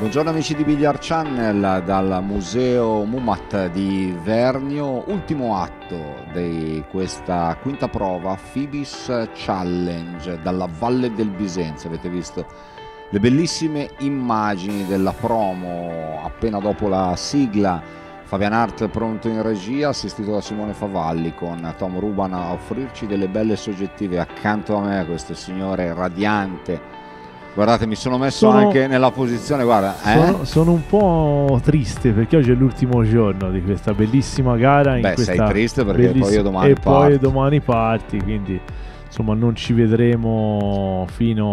Buongiorno amici di Billiard Channel dal Museo Mumat di Vernio, ultimo atto di questa quinta prova Phibis Challenge dalla Valle del Bisenzio. Avete visto le bellissime immagini della promo appena dopo la sigla. Fabian Hart pronto in regia, assistito da Simone Favalli con Tom Ruban a offrirci delle belle soggettive. Accanto a me questo signore radiante. Guardate, mi sono messo anche nella posizione, guarda. Sono un po' triste perché oggi è l'ultimo giorno di questa bellissima gara. Beh, sei triste perché poi io domani parto. Poi domani parti, quindi insomma non ci vedremo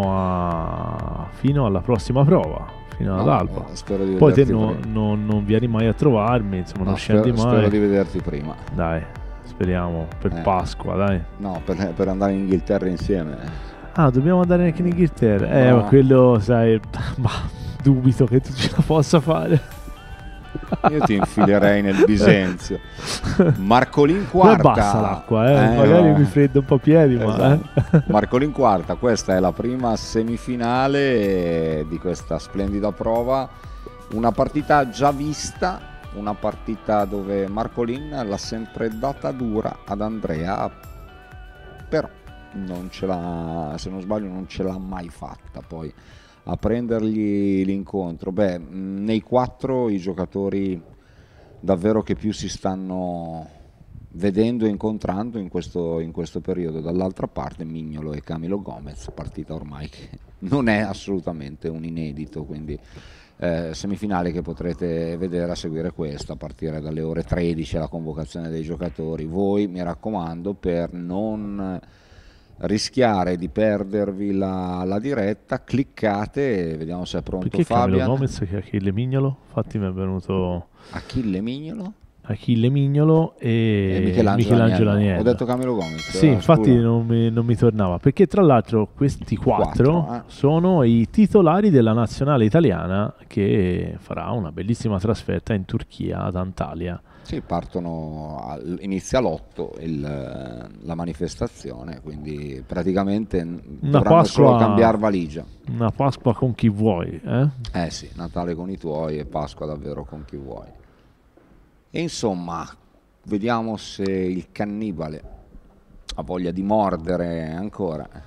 fino alla prossima prova, fino all'alba. Spero di poi te prima. non vieni mai a trovarmi, insomma non scendi mai. Spero di vederti prima. Dai, speriamo, per Pasqua, dai. No, per andare in Inghilterra insieme. Ah, dobbiamo andare anche in Inghilterra? No. Ma quello, sai, ma dubito che tu ce la possa fare. Io ti infilerei nel Bisenzio. Marcolin quarta. Ma basta l'acqua, magari mi freddo un po' i piedi, esatto. Marcolin quarta, questa è la prima semifinale di questa splendida prova. Una partita già vista, una partita dove Marcolin l'ha sempre data dura ad Andrea, però non ce l'ha, se non sbaglio non ce l'ha mai fatta poi a prendergli l'incontro. Beh, nei quattro i giocatori davvero che più si stanno vedendo e incontrando in questo periodo. Dall'altra parte Mignolo e Camilo Gomez, partita ormai che non è assolutamente un inedito, quindi semifinale che potrete vedere a seguire questa a partire dalle ore 13, la convocazione dei giocatori. Voi, mi raccomando, per non rischiare di perdervi la diretta, cliccate e vediamo se è pronto. Perché Fabian. Camilo Gomez che Achille Mignolo? Infatti mi è venuto Achille Mignolo e Michelangelo Agnello. Ho detto Camilo Gomez. Sì, infatti non mi tornava, perché tra l'altro questi quattro sono i titolari della nazionale italiana che farà una bellissima trasferta in Turchia, ad Antalya. Sì, inizia l'8 la manifestazione, quindi praticamente dovranno solo cambiare valigia. Una Pasqua con chi vuoi, sì, Natale con i tuoi e Pasqua davvero con chi vuoi. E insomma, vediamo se il cannibale ha voglia di mordere ancora.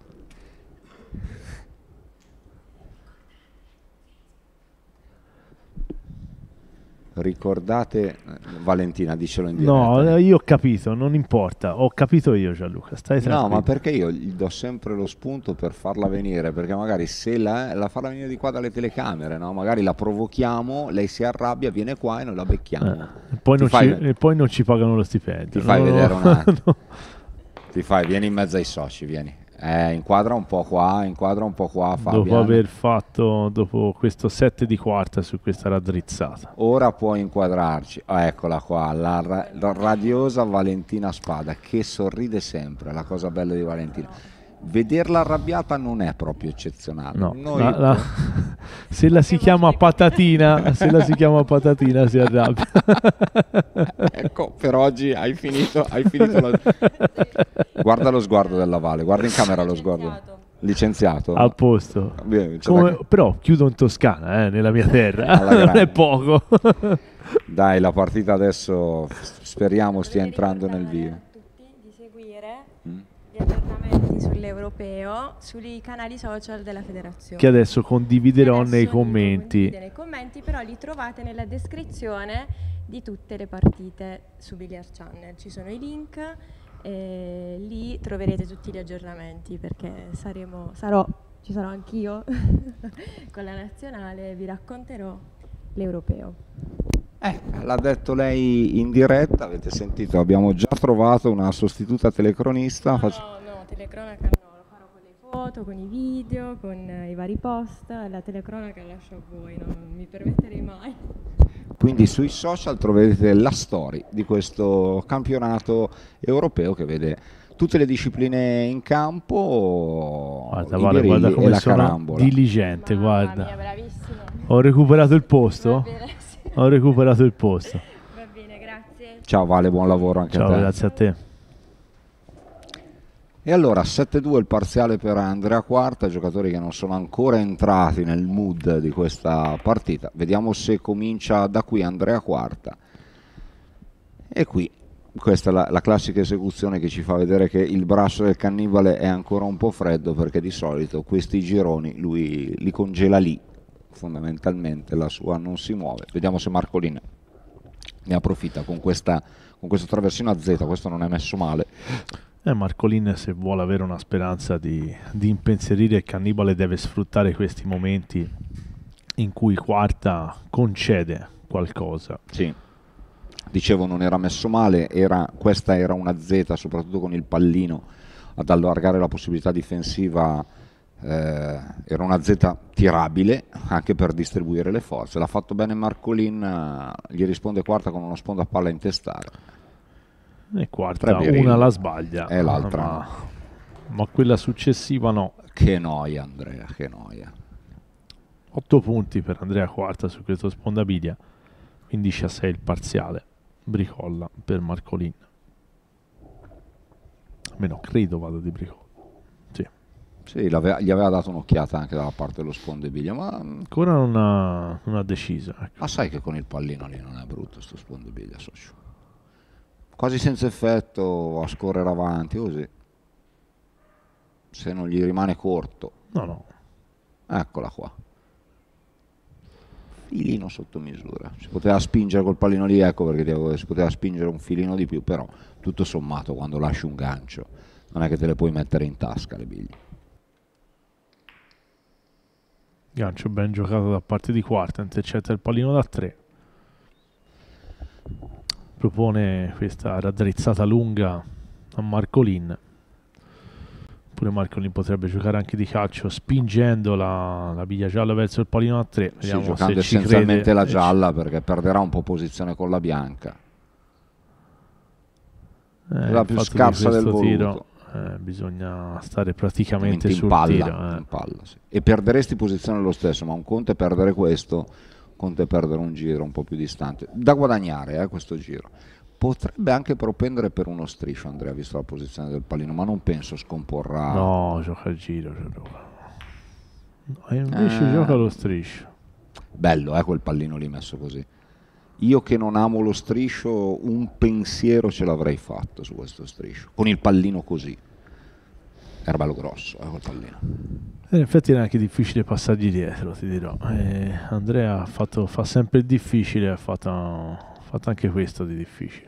Ricordate, Valentina, dicelo in diretta. No, io ho capito, non importa, ho capito io, Gianluca, stai tranquillo. No, ma perché io gli do sempre lo spunto per farla venire, perché magari se la farla venire di qua dalle telecamere, no? Magari la provochiamo, lei si arrabbia, viene qua e noi la becchiamo. E poi non ci pagano lo stipendio. Ti fai vedere un attimo. Vieni in mezzo ai soci, vieni. Inquadra un po' qua, Fabian. Dopo questo set di quarta su questa raddrizzata. Ora può inquadrarci. Eccola qua, la radiosa Valentina Spada, che sorride sempre, la cosa bella di Valentina. Vederla arrabbiata non è proprio eccezionale. No, se la si chiama patatina, si arrabbia. Ecco, per oggi hai finito Guarda lo sguardo della Valle, guarda in camera lo sguardo. Licenziato. A posto. Bene, però chiudo in Toscana, nella mia terra. Non è poco. Dai, la partita adesso speriamo stia entrando nel vivo. Di seguire gli aggiornamenti sull'Europeo sui canali social della federazione, che adesso condividerò nei commenti. Però li trovate nella descrizione di tutte le partite su Billiard Channel. Ci sono i link e lì troverete tutti gli aggiornamenti, perché ci sarò anch'io con la nazionale, vi racconterò l'Europeo. L'ha detto lei in diretta, avete sentito, abbiamo già trovato una sostituta telecronista. No, telecronaca no, lo farò con le foto, con i video, con i vari post. La telecronaca la lascio a voi, non mi permetterei mai. Quindi sui social troverete la storia di questo campionato europeo che vede tutte le discipline in campo. Guarda come sono diligente, guarda. Mia, bravissimo. Ho recuperato il posto. Va bene, grazie. Ciao Vale, buon lavoro anche a te. Ciao, grazie a te. E allora 7-2 il parziale per Andrea Quarta, giocatori che non sono ancora entrati nel mood di questa partita. Vediamo se comincia da qui Andrea Quarta. E qui questa è la classica esecuzione che ci fa vedere che il braccio del cannibale è ancora un po' freddo, perché di solito questi gironi lui li congela lì, fondamentalmente la sua non si muove. Vediamo se Marcolin ne approfitta con questo traversino a Z, questo non è messo male. Marcolin, se vuole avere una speranza di impensierire il cannibale, deve sfruttare questi momenti in cui Quarta concede qualcosa. Sì, dicevo, non era messo male, questa era una Z, soprattutto con il pallino ad allargare la possibilità difensiva, era una Z tirabile anche per distribuire le forze. L'ha fatto bene Marcolin, gli risponde Quarta con uno sponda palla a intestare. E Quarta una la sbaglia e l'altra ma quella successiva no. Che noia Andrea, che noia. 8 punti per Andrea Quarta su questo spondabiglia, 15-6 il parziale. Bricolla per Marcolin, almeno credo vada di Bricolla. Sì, gli aveva dato un'occhiata anche dalla parte dello spondabiglia, ma ancora non ha deciso, ecco. Ma sai che con il pallino lì non è brutto sto spondabiglia, socio, quasi senza effetto a scorrere avanti così, se non gli rimane corto. No, eccola qua, filino sotto misura, si poteva spingere col pallino lì, ecco perché si poteva spingere un filino di più, però tutto sommato quando lasci un gancio non è che te le puoi mettere in tasca le biglie. Gancio ben giocato da parte di Quarta, intercetta il pallino da 3, propone questa raddrizzata lunga a Marcolin. Pure Marcolin potrebbe giocare anche di calcio spingendo la biglia gialla verso il pallino a 3. Vediamo, sì, giocando se ci essenzialmente crede, la gialla, perché perderà un po' posizione con la bianca. La più scarsa del voluto. Bisogna stare praticamente sul palla, tiro. In palla, sì. E perderesti posizione lo stesso, ma un conto è perdere questo, un conto è perdere un giro un po' più distante. Da guadagnare questo giro. Potrebbe anche propendere per uno striscio, Andrea, visto la posizione del pallino, ma non penso scomporrà. No, gioca il giro. E invece gioca lo striscio. Bello, quel pallino lì messo così. Io che non amo lo striscio, un pensiero ce l'avrei fatto su questo striscio, con il pallino così. Era bello grosso, quel pallino. In effetti era anche difficile passargli dietro, ti dirò. Andrea fa sempre il difficile, ha fatto anche questo di difficile.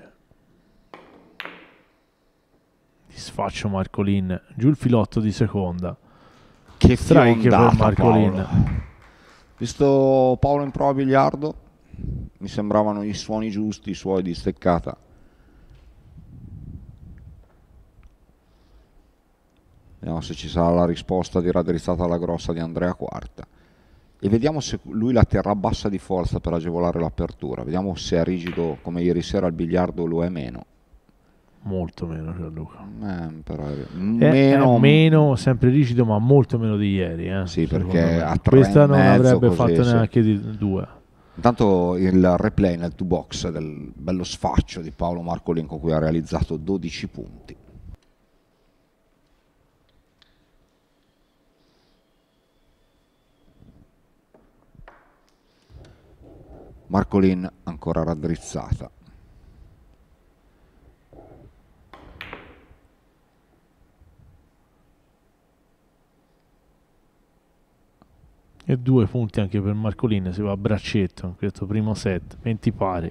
Disfaccio Marcolin, giù il filotto di seconda. Che strike per Marcolin. Paolo. Visto Paolo in prova a biliardo, mi sembravano i suoni giusti, i suoi di steccata. Vediamo se ci sarà la risposta di raddrizzata alla grossa di Andrea Quarta. E vediamo se lui la terrà bassa di forza per agevolare l'apertura. Vediamo se è rigido come ieri sera al biliardo, lo è meno. Molto meno, Gianluca. Meno, sempre rigido, ma molto meno di ieri. Sì, perché a 3,5 questa non avrebbe fatto sì. Neanche di 2. Intanto il replay nel 2 box del bello sfaccio di Paolo Marcolin, con cui ha realizzato 12 punti. Marcolin ancora raddrizzata. E 2 punti anche per Marcolin, si va a braccetto in questo primo set, 20 pari.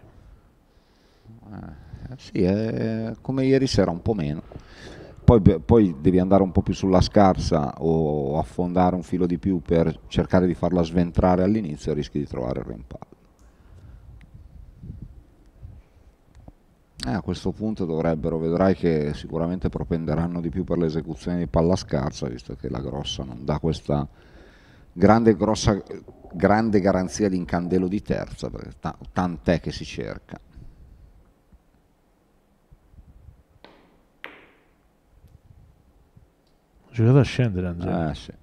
Sì, è come ieri sera, un po' meno. Poi devi andare un po' più sulla scarsa o affondare un filo di più per cercare di farla sventrare all'inizio, e rischi di trovare il rimpallo. A questo punto vedrai che sicuramente propenderanno di più per l'esecuzione di palla scarsa, visto che la grossa non dà questa grande garanzia di incandelo di terza, perché tant'è che si cerca. Ha giocato a scendere Andrea. Sì.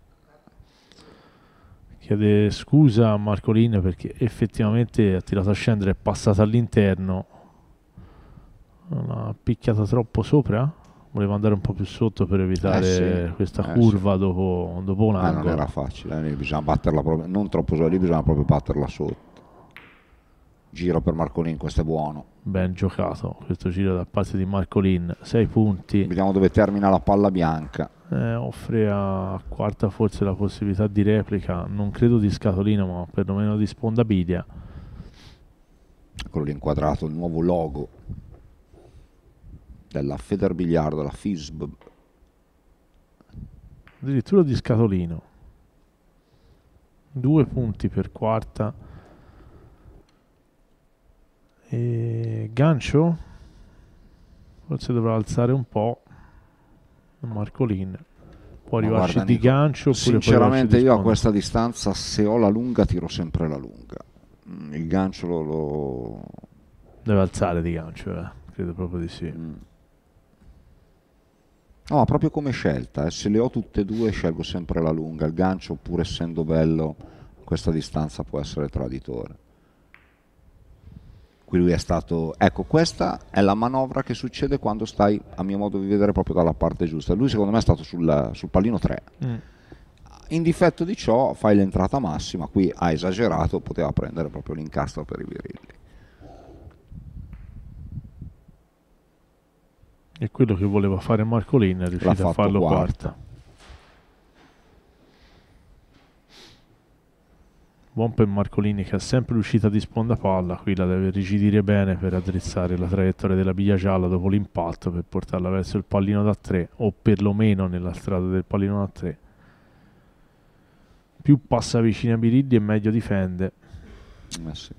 Chiede scusa a Marcolin perché effettivamente ha tirato a scendere, è passata all'interno. Non ha picchiato troppo sopra? Voleva andare un po' più sotto per evitare Sì, questa curva sì. dopo un Non angolo. era facile, lì bisogna batterla proprio, non troppo sopra, lì bisogna proprio batterla sotto. Giro per Marcolin, questo è buono. Ben giocato questo giro da parte di Marcolin, 6 punti. Vediamo dove termina la palla bianca. Offre a Quarta forse la possibilità di replica, non credo di scatolino, ma perlomeno di sponda bidia. Eccolo lì inquadrato, il nuovo logo della Federbiliardo, della FISB. Addirittura di scatolino. 2 punti per Quarta. E gancio? Forse dovrà alzare un po'. Marcolin può arrivarci guarda, di Nico, gancio oppure sinceramente io a sponda. questa distanza, se ho la lunga tiro sempre la lunga. Il gancio deve alzare di gancio, credo proprio di sì. No, ma proprio come scelta, se le ho tutte e due scelgo sempre la lunga. Il gancio, pur essendo bello, a questa distanza può essere traditore. Qui lui è stato, ecco, questa è la manovra che succede quando stai, a mio modo di vedere, proprio dalla parte giusta. Lui secondo me è stato sul pallino 3. In difetto di ciò fai l'entrata massima, qui ha esagerato, poteva prendere proprio l'incastro per i birilli. E quello che voleva fare Marcolin è riuscito a farlo quarta. Buon per Marcolini che ha sempre l'uscita di sponda palla, qui la deve rigidire bene per addrizzare la traiettoria della biglia gialla dopo l'impatto, per portarla verso il pallino da 3 o perlomeno nella strada del pallino da 3. Più passa vicino a Birilli e meglio difende. Sì.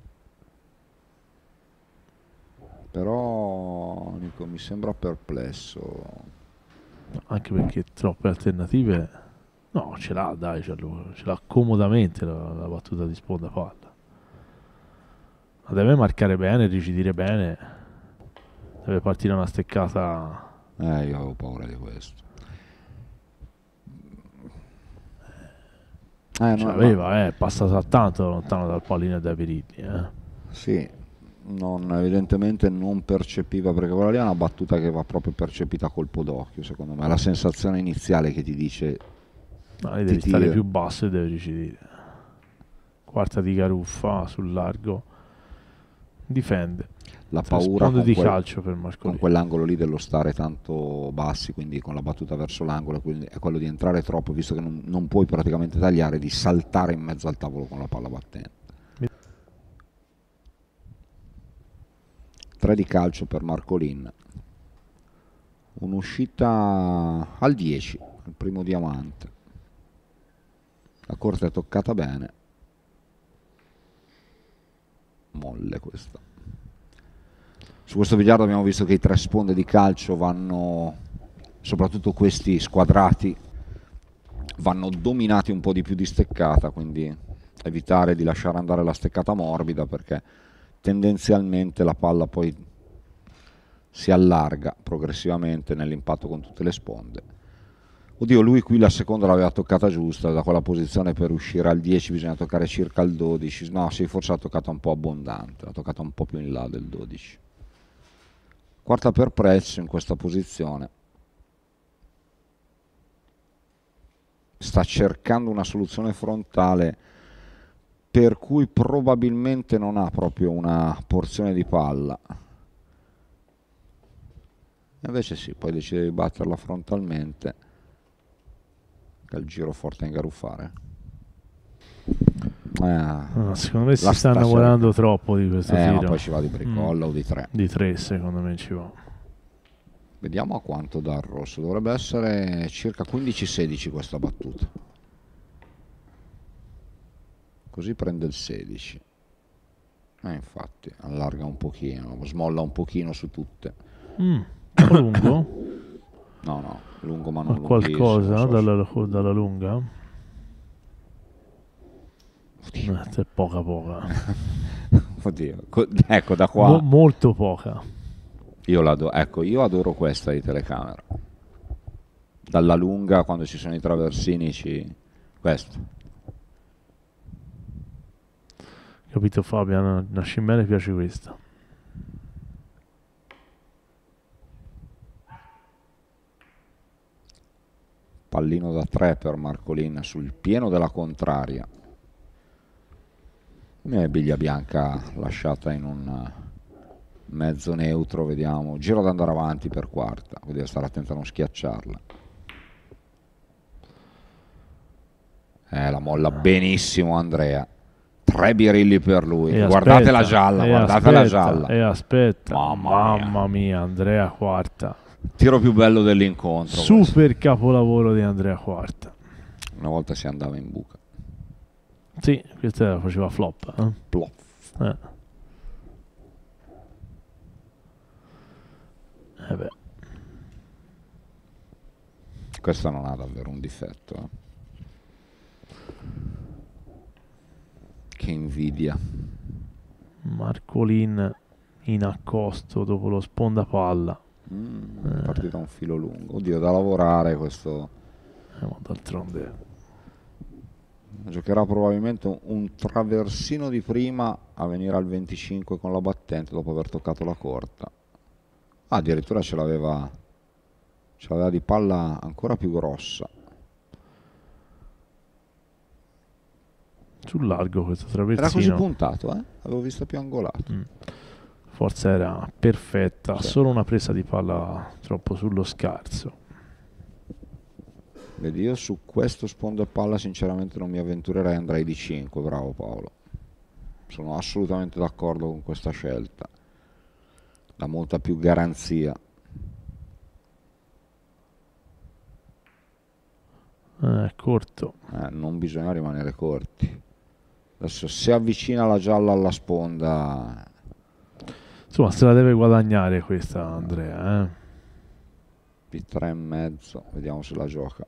Però Nico, mi sembra perplesso. Anche perché troppe alternative. No, ce l'ha, dai, ce l'ha comodamente la battuta di sponda palla. La deve marcare bene, rigidire bene. Deve partire una steccata. Io avevo paura di questo. Ce l'aveva, è passata tanto lontano dal pallino e dai Birilli. Sì, evidentemente non percepiva, perché quella lì è una battuta che va proprio percepita a colpo d'occhio, secondo me. La sensazione iniziale che ti dice... No, lì devi stare più basso e devi ricidire. Quarta di Garuffa sul largo. Difende. La paura di calcio per Marcolini. Con quell'angolo lì dello stare tanto bassi, quindi con la battuta verso l'angolo, quindi è quello di entrare troppo, visto che non puoi praticamente tagliare, di saltare in mezzo al tavolo con la palla battente. 3 di calcio per Marcolin. Un'uscita al 10, il primo diamante. La corte è toccata bene. Molle questa. Su questo biliardo abbiamo visto che i 3 sponde di calcio vanno, soprattutto questi squadrati, vanno dominati un po' di più di steccata, quindi evitare di lasciare andare la steccata morbida, perché tendenzialmente la palla poi si allarga progressivamente nell'impatto con tutte le sponde. Oddio, lui qui la seconda l'aveva toccata giusta, da quella posizione per uscire al 10 bisogna toccare circa il 12, no sì, forse l'ha toccata un po' abbondante, l'ha toccata un po' più in là del 12. Quarta per Prezzo in questa posizione. Sta cercando una soluzione frontale per cui probabilmente non ha proprio una porzione di palla. Invece sì, poi decide di batterla frontalmente. Il giro forte a ingaruffare. Secondo me si sta innamorando troppo di questo tiro. Ma poi ci va di bricolla o di 3. Di 3 secondo me ci va. Vediamo a quanto dà il rosso. Dovrebbe essere circa 15-16 questa battuta. Così prende il 16. Infatti allarga un pochino, smolla un pochino su tutte. Un po' lungo? No, lungo ma non qualcosa dalla lunga? È poca. Oddio, ecco da qua. Molto poca. Io adoro questa di telecamera. Dalla lunga, quando ci sono i traversini, questo. Capito Fabio? A Scimmene piace questa. Pallino da 3 per Marcolin sul pieno della contraria. Biglia bianca lasciata in un mezzo neutro, vediamo. Giro ad andare avanti per quarta, quindi devo stare attento a non schiacciarla. La molla benissimo Andrea. 3 birilli per lui. E Guardate aspetta, la gialla, e guardate aspetta, la gialla. E aspetta, Mamma mia, Andrea Quarta. Tiro più bello dell'incontro. Super questo. capolavoro di Andrea Quarta. Una volta si andava in buca. Sì, questa faceva flop. Plof. Beh. Questa non ha davvero un difetto. Che invidia. Marcolin in accosto dopo lo sponda palla. Partita un filo lungo. Oddio, da lavorare questo. Ma d'altronde Giocherà probabilmente un traversino di prima a venire al 25 con la battente dopo aver toccato la corta. Addirittura ce l'aveva di palla ancora più grossa. sul largo questo traversino. Era così puntato, eh? Avevo visto più angolato. Forza era perfetta, Sì. solo una presa di palla troppo sullo scarso. Vedi, io su questo sponda palla sinceramente non mi avventurerei, andrei di 5, bravo Paolo. Sono assolutamente d'accordo con questa scelta. Dà molta più garanzia. Corto. Non bisogna rimanere corti. Adesso se avvicina la gialla alla sponda... Insomma, se la deve guadagnare questa Andrea. P3 e mezzo, vediamo se la gioca.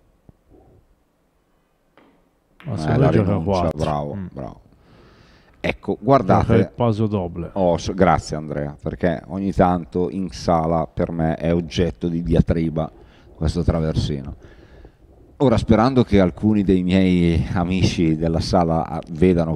Ma se la la gioca rinuncia, 4. bravo, bravo. Ecco, Gioca il guardate. paso doble. Grazie Andrea, perché ogni tanto in sala per me è oggetto di diatriba questo traversino. Ora, sperando che alcuni dei miei amici della sala vedano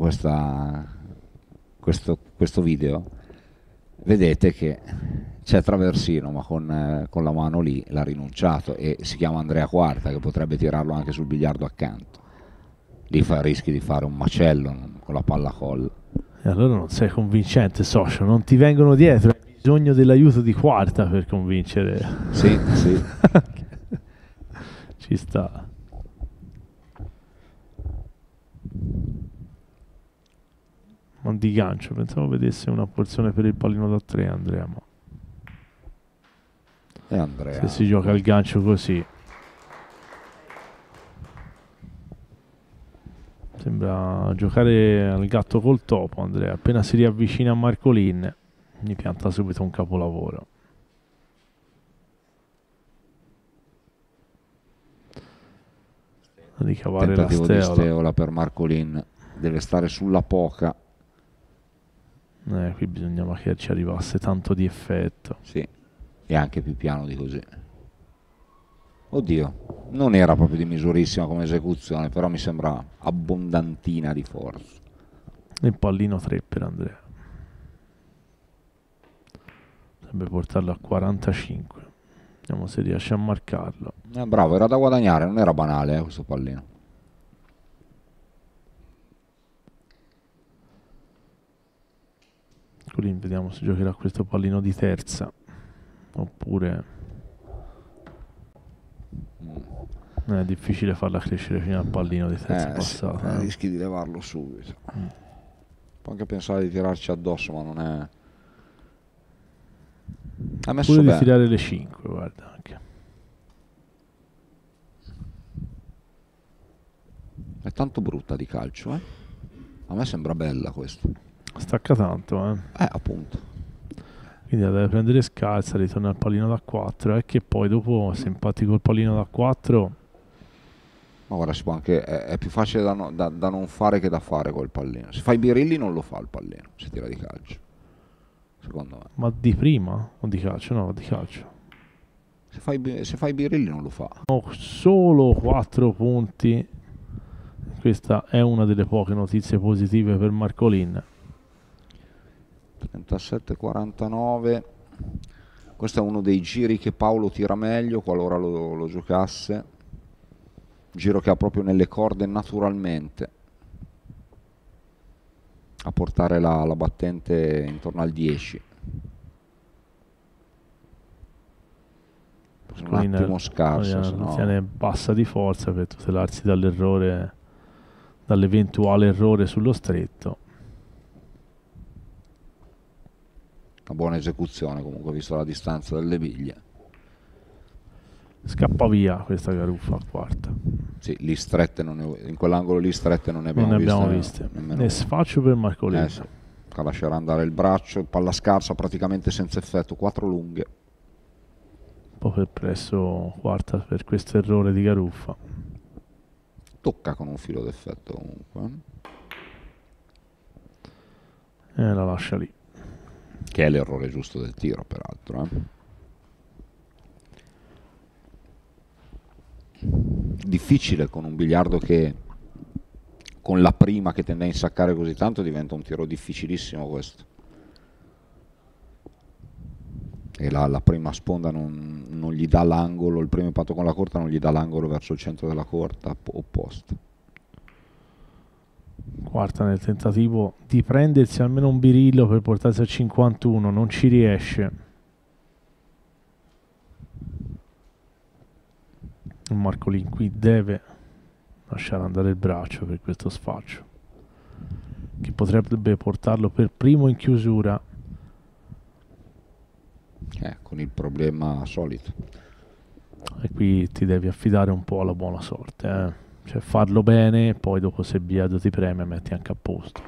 questo video, vedete che c'è traversino, ma con la mano lì l'ha rinunciato, e si chiama Andrea Quarta, che potrebbe tirarlo anche sul biliardo accanto. Lì rischi di fare un macello con la palla colla. E allora non sei convincente, socio, non ti vengono dietro, hai bisogno dell'aiuto di Quarta per convincere. Sì, sì. Ci sta. Ma di gancio, pensavo vedesse una porzione per il pallino da 3, Andrea, ma E Andrea, se si gioca il gancio così sembra giocare al gatto col topo. Andrea, appena si riavvicina a Marcolin gli pianta subito un capolavoro. Di cavare la tentativo di steola. steola per Marcolin, deve stare sulla poca. Qui bisognava che ci arrivasse tanto di effetto. Sì, e anche più piano di così. Oddio, non era proprio di misurissima come esecuzione, però mi sembra abbondantina di forza. Il pallino 3 per Andrea. Dovrebbe portarlo a 45. Vediamo se riesce a marcarlo. Bravo, era da guadagnare, non era banale questo pallino. Colin, vediamo se giocherà questo pallino di terza. Oppure... è difficile farla crescere fino al pallino di terza passata. Rischi di levarlo subito. Può anche pensare di tirarci addosso, ma non è... Ha messo Pure bene. di tirare le 5, guarda anche. È tanto brutta di calcio, eh? A me sembra bella questa. Stacca tanto, Appunto. Quindi la deve prendere scalza, ritorna al pallino da 4. E che poi dopo, se impatti col pallino da 4... Ma guarda, si può anche, è più facile da non fare che da fare col pallino. Se fai birilli non lo fa il pallino, se tira di calcio. Secondo me. Ma di prima? O di calcio? No, di calcio. Se fai birilli non lo fa. Solo 4 punti. Questa è una delle poche notizie positive per Marcolin. 37-49. Questo è uno dei giri che Paolo tira meglio qualora lo giocasse. giro che ha proprio nelle corde naturalmente a portare la battente intorno al 10. Un attimo scarso, se no... tiene bassa di forza per tutelarsi dall'errore, dall'eventuale errore sullo stretto. Una buona esecuzione comunque, visto la distanza delle biglie. Scappa via questa Garuffa a quarta. Sì, lì strette, in quell'angolo lì strette non ne abbiamo viste. Ne sfaccio per Marcolin. Sì. Lascerà andare il braccio, palla scarsa praticamente senza effetto, 4 lunghe. Un po' perplesso quarta per questo errore di Garuffa. Tocca con un filo d'effetto comunque. E la lascia lì. Che è l'errore giusto del tiro, peraltro. Difficile con un biliardo che con la prima che tende a insaccare così tanto diventa un tiro difficilissimo questo. E la prima sponda non gli dà l'angolo, il primo impatto con la corta non gli dà l'angolo verso il centro della corta opposta. Quarta nel tentativo di prendersi almeno un birillo per portarsi a 51, non ci riesce. Marcolin qui deve lasciare andare il braccio per questo sfaccio, che potrebbe portarlo per primo in chiusura. Con il problema solito. E qui ti devi affidare un po' alla buona sorte, cioè farlo bene, poi dopo se Biado ti premia metti anche a posto.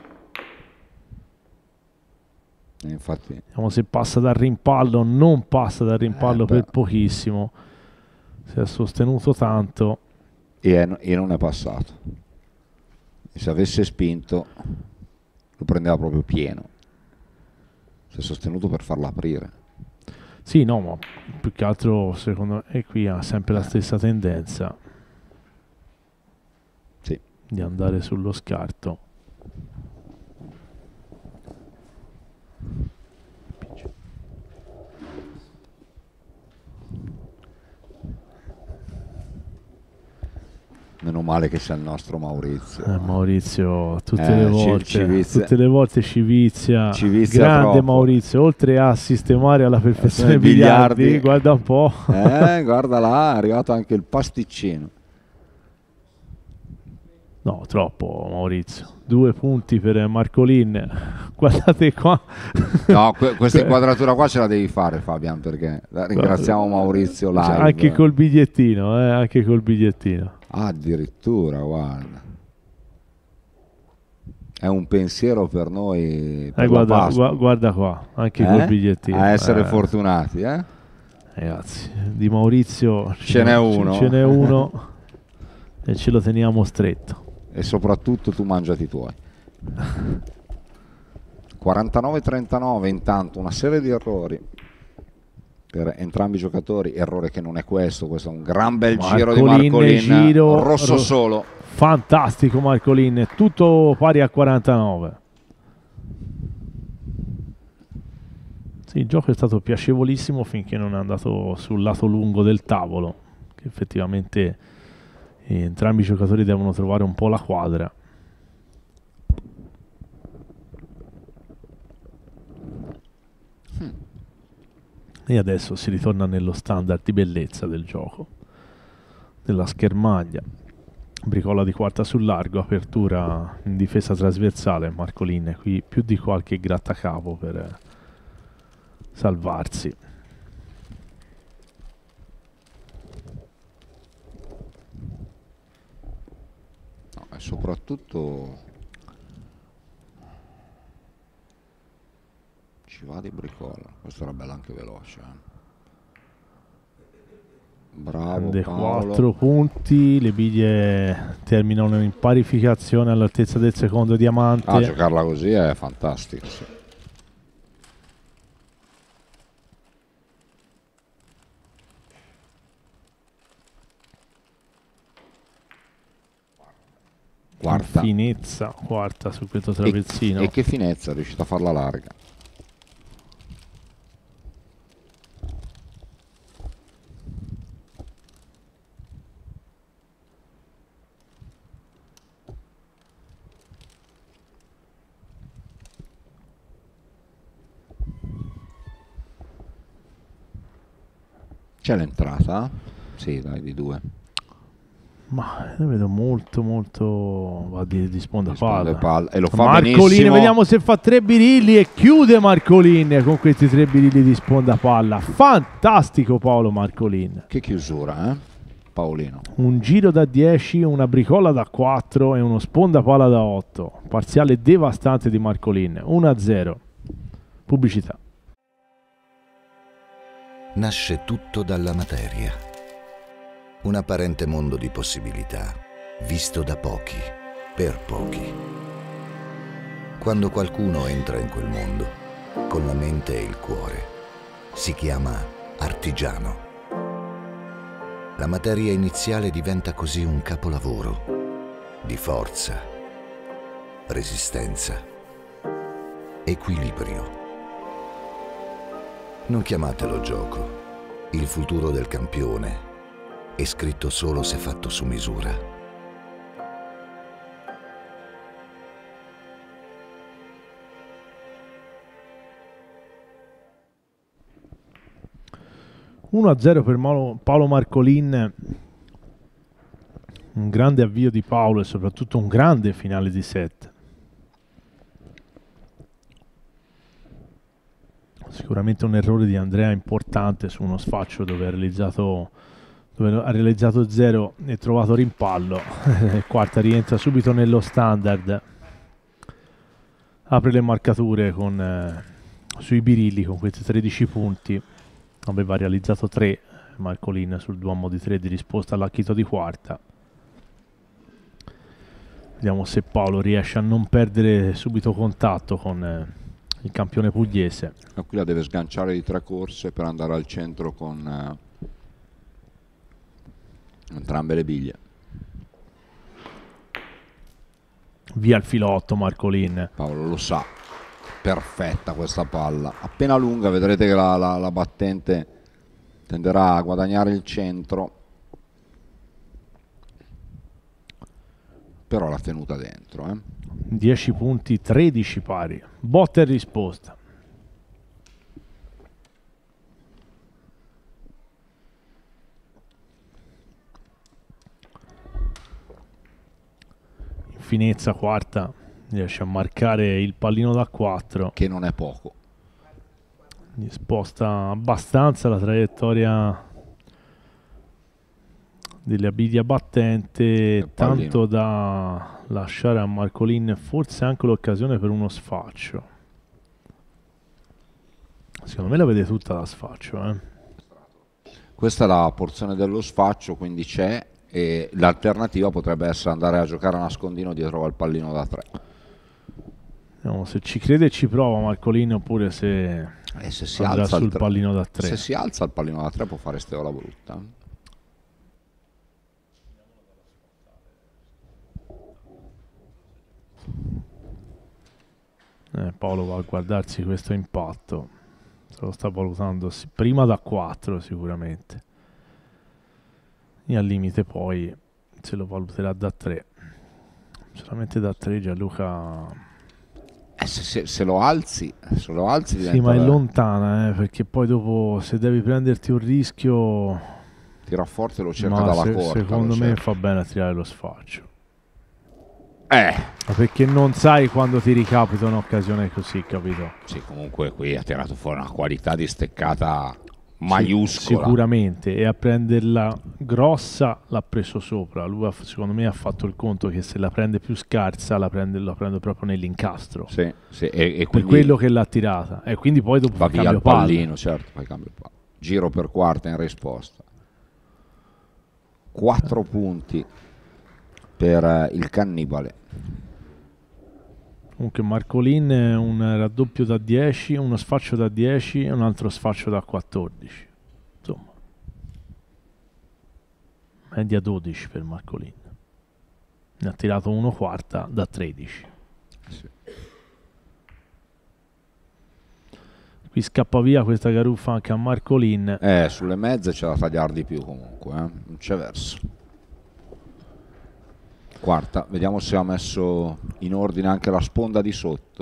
Infatti, diciamo, se passa dal rimpallo, non passa dal rimpallo per pochissimo, si è sostenuto tanto e non è passato. E se avesse spinto lo prendeva proprio pieno, si è sostenuto per farla aprire. Sì, no, ma più che altro secondo me, e qui ha sempre la stessa tendenza di andare sullo scarto. Meno male che sia il nostro Maurizio. Maurizio tutte le volte ci vizia. Grande troppo. Maurizio, oltre a sistemare alla perfezione i biliardi, guarda un po'. Guarda là, è arrivato anche il pasticcino. No, troppo Maurizio. 2 punti per Marcolin. Guardate qua. No, questa inquadratura qua ce la devi fare, Fabian, perché ringraziamo Maurizio live. Anche col bigliettino, anche col bigliettino. Addirittura, guarda. È un pensiero per noi. Per guarda qua, anche col bigliettino. A essere fortunati, Ragazzi, di Maurizio ce n'è uno. Ce n'è uno e ce lo teniamo stretto. E soprattutto tu mangiati i tuoi. 49-39, intanto una serie di errori per entrambi i giocatori, errore che non è questo è un gran bel giro di Marcolin, rosso solo. Fantastico Marcolin, tutto pari a 49. Sì, il gioco è stato piacevolissimo finché non è andato sul lato lungo del tavolo, che effettivamente entrambi i giocatori devono trovare un po' la quadra. E adesso si ritorna nello standard di bellezza del gioco, della schermaglia. Bricola di quarta sul largo, apertura in difesa trasversale. Marcolin qui più di qualche grattacapo per salvarsi. No, e soprattutto ci va di bricola, questa era bella anche veloce. Bravo Paolo. 4 punti, le biglie terminano in parificazione all'altezza del secondo diamante. Giocarla così è fantastico, sì. Quarta. Finezza, quarta su questo trapezzino. E che finezza, è riuscito a farla larga. C'è l'entrata? Sì, dai, di 2. Ma io vedo molto va di sponda palla. E lo fa Marcolin, benissimo. vediamo se fa 3 birilli e chiude Marcolin con questi 3 birilli di sponda palla. Fantastico Paolo Marcolin. Che chiusura, Paolino. Un giro da 10, una bricola da 4 e uno sponda palla da 8. Parziale devastante di Marcolin. 1-0. Pubblicità. Nasce tutto dalla materia. Un apparente mondo di possibilità, visto da pochi, per pochi. Quando qualcuno entra in quel mondo, con la mente e il cuore, si chiama artigiano. La materia iniziale diventa così un capolavoro di forza, resistenza, equilibrio. Non chiamatelo gioco. Il futuro del campione è scritto solo se fatto su misura. (1-0 per Paolo Marcolin). Un grande avvio di Paolo e soprattutto un grande finale di set. Sicuramente un errore di Andrea importante su uno sfaccio dove ha realizzato 0 e trovato rimpallo. Quarta rientra subito nello standard, apre le marcature sui birilli con questi 13 punti. Aveva realizzato 3 Marcolin sul duomo di 3 di risposta all'acchito di quarta. Vediamo se Paolo riesce a non perdere subito contatto con il campione pugliese. Qui la deve sganciare di 3 corse per andare al centro con entrambe le biglie. Via il filotto Marcolin. Paolo lo sa, perfetta questa palla, appena lunga. Vedrete che la battente tenderà a guadagnare il centro, però l'ha tenuta dentro. 10 punti, 13 pari, botta e risposta. In finezza quarta riesce a marcare il pallino da 4, che non è poco. Gli sposta abbastanza la traiettoria della biglia battente, tanto da lasciare a Marcolin forse anche l'occasione per uno sfaccio. Secondo me la vede tutta da sfaccio. Questa è la porzione dello sfaccio, quindi c'è, e l'alternativa potrebbe essere andare a giocare a nascondino dietro al pallino da 3. Vediamo se ci crede e ci prova Marcolin, oppure se si andrà alza sul pallino da 3. Se si alza il pallino da 3 può fare steola brutta. Paolo va a guardarsi questo impatto, se lo sta valutando prima da 4 sicuramente, e al limite poi se lo valuterà da 3. Solamente da 3 Gianluca. Se lo alzi Sì, ma è lontana, perché poi dopo se devi prenderti un rischio tira forte e lo cerca dalla corta. Secondo me fa bene a tirare lo sfaccio. Ma perché non sai quando ti ricapita un'occasione così, capito? Sì, comunque qui ha tirato fuori una qualità di steccata maiuscola. Sicuramente, e a prenderla grossa l'ha preso sopra. Lui secondo me ha fatto il conto che se la prende più scarsa la prende proprio nell'incastro. Sì, e per quello che l'ha tirata. E quindi poi dopo va fa via il cambio pallino, certo, poi cambio palla. Giro per quarta in risposta. 4 punti per il cannibale. Comunque Marcolin un raddoppio da 10, uno sfaccio da 10 e un altro sfaccio da 14. Insomma, media 12 per Marcolin. Ne ha tirato uno quarta da 13. Sì. Qui scappa via questa garuffa anche a Marcolin. Sulle mezze c'è da tagliare di più comunque, non c'è verso. Quarta, vediamo se ha messo in ordine anche la sponda di sotto.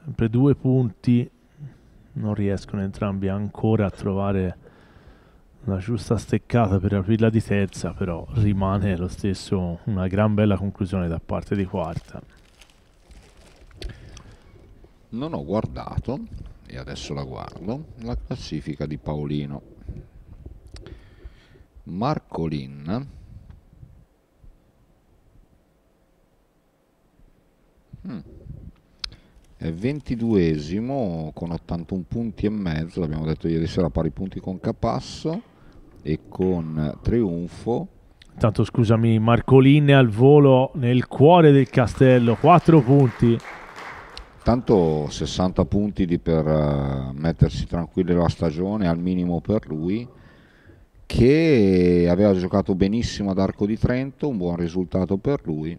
Sempre 2 punti, non riescono entrambi ancora a trovare la giusta steccata per aprirla di terza, però rimane lo stesso una gran bella conclusione da parte di Quarta. Non ho guardato, e adesso la guardo, la classifica di Paolino. Marcolin è 22esimo con 81 punti e mezzo, l'abbiamo detto ieri sera, pari punti con Capasso e con Triunfo. Tanto scusami, Marcolin è al volo nel cuore del castello, 4 punti. Tanto 60 punti per mettersi tranquillo la stagione, al minimo per lui, che aveva giocato benissimo ad Arco di Trento, un buon risultato per lui,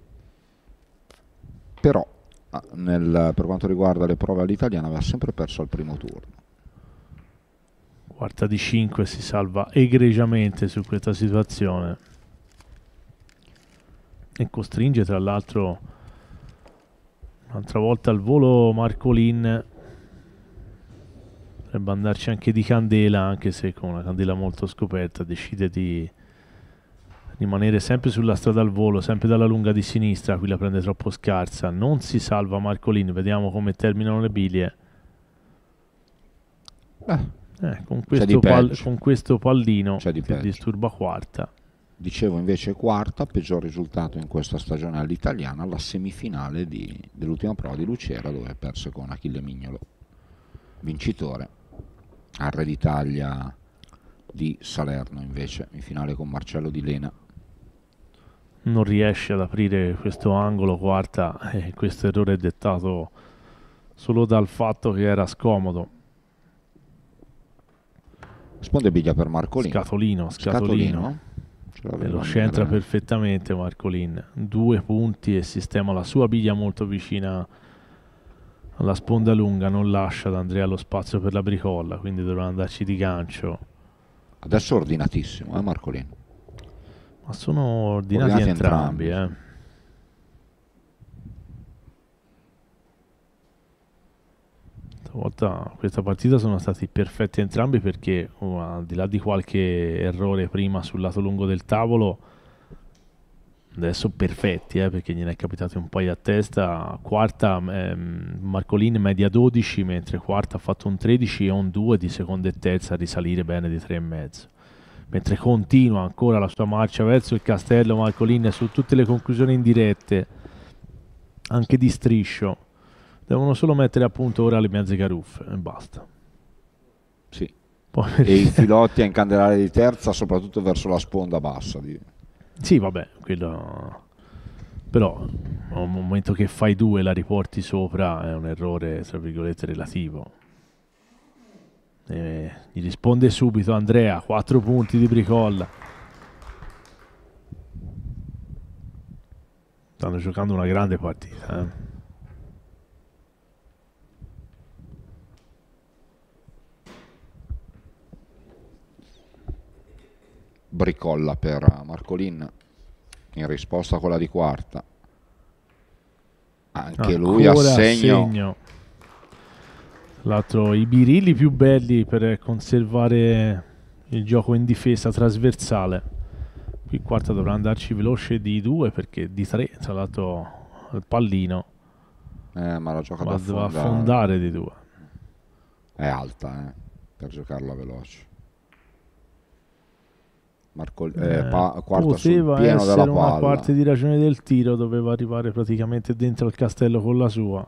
però per quanto riguarda le prove all'italiana aveva sempre perso al primo turno. Quarta di 5 si salva egregiamente su questa situazione e costringe tra l'altro un'altra volta al volo Marcolin. Potrebbe andarci anche di candela, anche se con una candela molto scoperta decide di rimanere sempre sulla strada al volo, sempre dalla lunga di sinistra. Qui la prende troppo scarsa, non si salva Marcolin. Vediamo come terminano le biglie. Con questo pallino che disturba Quarta. Dicevo invece Quarta, peggior risultato in questa stagione all'italiana, la semifinale dell'ultima prova di Lucera, dove perse con Achille Mignolo, vincitore al Re d'Italia di Salerno, invece in finale con Marcello Di Lena. Non riesce ad aprire questo angolo Quarta, e questo errore è dettato solo dal fatto che era scomodo. Sponde biglia per Marcolin. Scatolino. E lo scentra perfettamente Marcolin. 2 punti e sistema la sua biglia molto vicina alla sponda lunga, non lascia ad Andrea lo spazio per la bricolla, quindi dovrà andarci di gancio. Adesso ordinatissimo, Marcolin. Ma sono ordinati entrambi. Stavolta questa partita sono stati perfetti entrambi, perché al di là di qualche errore prima sul lato lungo del tavolo, adesso perfetti, perché gliene è capitato un paio a testa. Quarta, Marcolin media 12, mentre Quarta ha fatto un 13 e un 2 di seconda e terza a risalire bene di 3,5. Mentre continua ancora la sua marcia verso il castello Marcolin su tutte le conclusioni indirette, anche di striscio. Devono solo mettere a punto ora le mezze caruffe e basta. Sì. E i filotti a incandelare di terza, soprattutto verso la sponda bassa. Sì, vabbè, quello. Però un momento che fai 2 la riporti sopra è un errore, tra virgolette, relativo. Gli risponde subito Andrea, 4 punti di bricolla. Stanno giocando una grande partita. Bricolla per Marcolin in risposta a quella di Quarta. Anche lui a segno. L'altro, i birilli più belli per conservare il gioco in difesa trasversale. Qui Quarta dovrà andarci veloce di 2, perché di 3 tra l'altro il pallino ma la gioca da va a fondare di 2. È alta per giocarla veloce. Quarta sul pieno della palla. Una parte di ragione del tiro, doveva arrivare praticamente dentro il castello con la sua.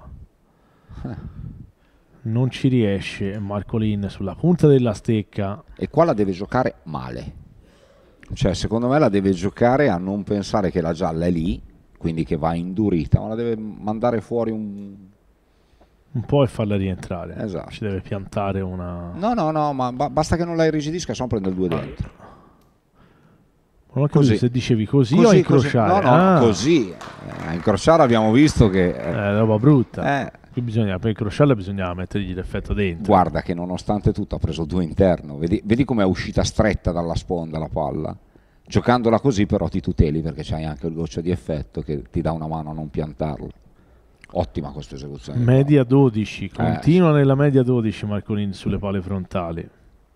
Non ci riesce Marcolin sulla punta della stecca. E qua la deve giocare male. Cioè, secondo me la deve giocare a non pensare che la gialla è lì, quindi che va indurita, ma la deve mandare fuori un po' e farla rientrare. Esatto. Ci deve piantare una. No, ma basta che non la irrigidisca, se no prende il 2 dentro. Non ho capito se dicevi così o incrociare. No, così. A incrociare abbiamo visto che è roba brutta. Qui per incrociarla bisognava mettergli l'effetto dentro. Guarda che nonostante tutto ha preso 2 interno. Vedi come è uscita stretta dalla sponda la palla. Giocandola così però ti tuteli, perché c'hai anche il goccio di effetto che ti dà una mano a non piantarla. Ottima questa esecuzione. Media 12, continua nella media 12 Marcolin sulle pale frontali.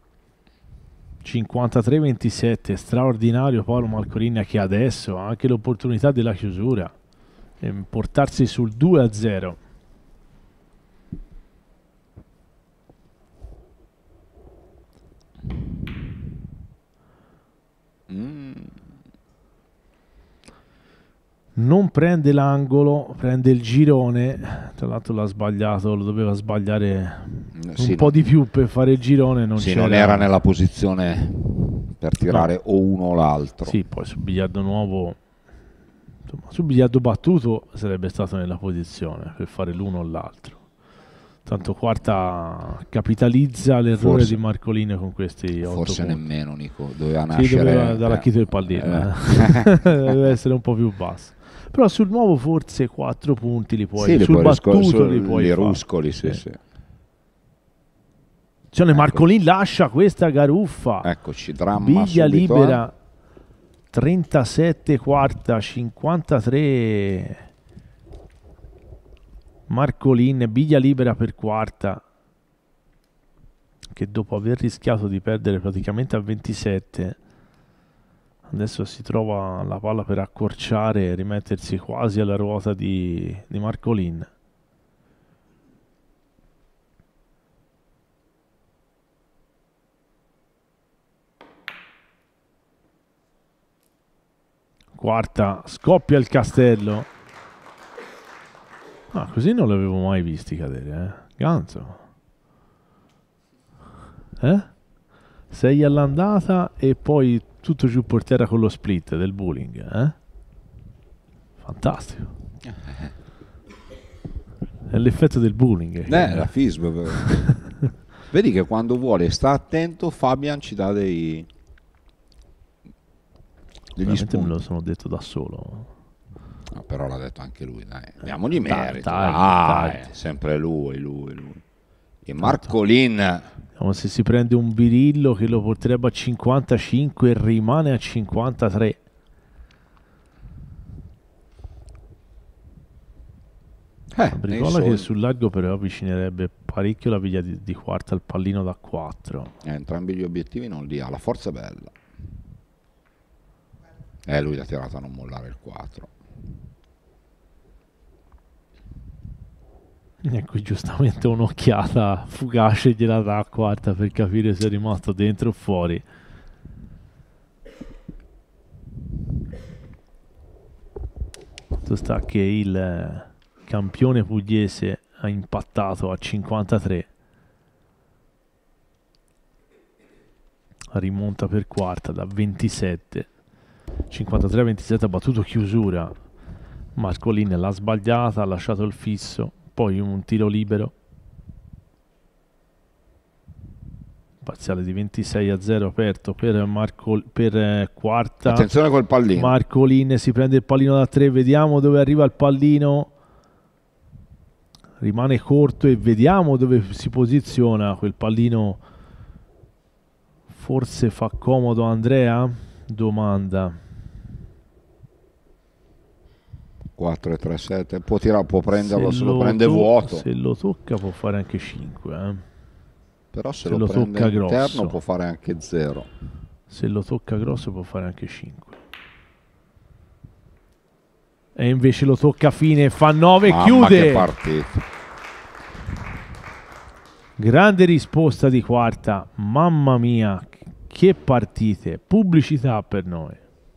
53-27, straordinario Paolo Marcolin, che adesso ha anche l'opportunità della chiusura e portarsi sul 2-0. Non prende l'angolo, prende il girone. Tra l'altro l'ha sbagliato, lo doveva sbagliare un po' di più per fare il girone. Non era nella posizione per tirare o uno o l'altro. Sì, poi sul biliardo nuovo, insomma, sul biliardo battuto sarebbe stato nella posizione per fare l'uno o l'altro. Tanto Quarta capitalizza l'errore di Marcolin con questi 8 forse punti. Nemmeno Nico, doveva nascere doveva dall'acchito del pallino, deve essere un po' più basso. Però sul nuovo forse 4 punti li puoi, sul battuto li puoi li fare. ruscoli, sì. Marcolin lascia questa garuffa. Eccoci, dramma biglia subito, libera 37 Quarta, 53 Marcolin, biglia libera per Quarta, che dopo aver rischiato di perdere praticamente a 27 adesso si trova la palla per accorciare e rimettersi quasi alla ruota di Marcolin. Quarta, scoppia il castello. Così non l'avevo mai visti cadere, Ganzo. 6 all'andata e poi tutto giù per terra con lo split del bowling, fantastico. È l'effetto del bowling. La FISB. Vedi che quando vuole sta attento. Fabian ci dà degli spunti. Me lo sono detto da solo. No, però l'ha detto anche lui, dai. Diamogli merito. Dai. Sempre lui. E Marcolin, se si prende un birillo che lo porterebbe a 55 e rimane a 53. Bricola che sul largo però avvicinerebbe parecchio la viglia di Quarta al pallino da 4. Entrambi gli obiettivi non li ha, la forza è bella. Lui l'ha tirato a non mollare il 4. Ecco, giustamente un'occhiata fugace gliela dà a Quarta per capire se è rimasto dentro o fuori. Tutto sta che il campione pugliese ha impattato a 53. Rimonta per Quarta da 27. 53-27 ha battuto chiusura. Marcolin l'ha sbagliata, ha lasciato il fisso. Poi un tiro libero, parziale di 26-0 aperto per Quarta. Attenzione col pallino. Marcolin si prende il pallino da 3, vediamo dove arriva il pallino, rimane corto e vediamo dove si posiziona quel pallino. Forse fa comodo Andrea? Domanda. 4 e 3, 7. Può prenderlo se lo prende vuoto. Se lo tocca può fare anche 5. Però se lo prende tocca interno grosso, può fare anche 0. Se lo tocca grosso può fare anche 5. E invece lo tocca fine, fa 9, chiude. Che partita. Grande risposta di Quarta. Mamma mia, che partite. Pubblicità per noi.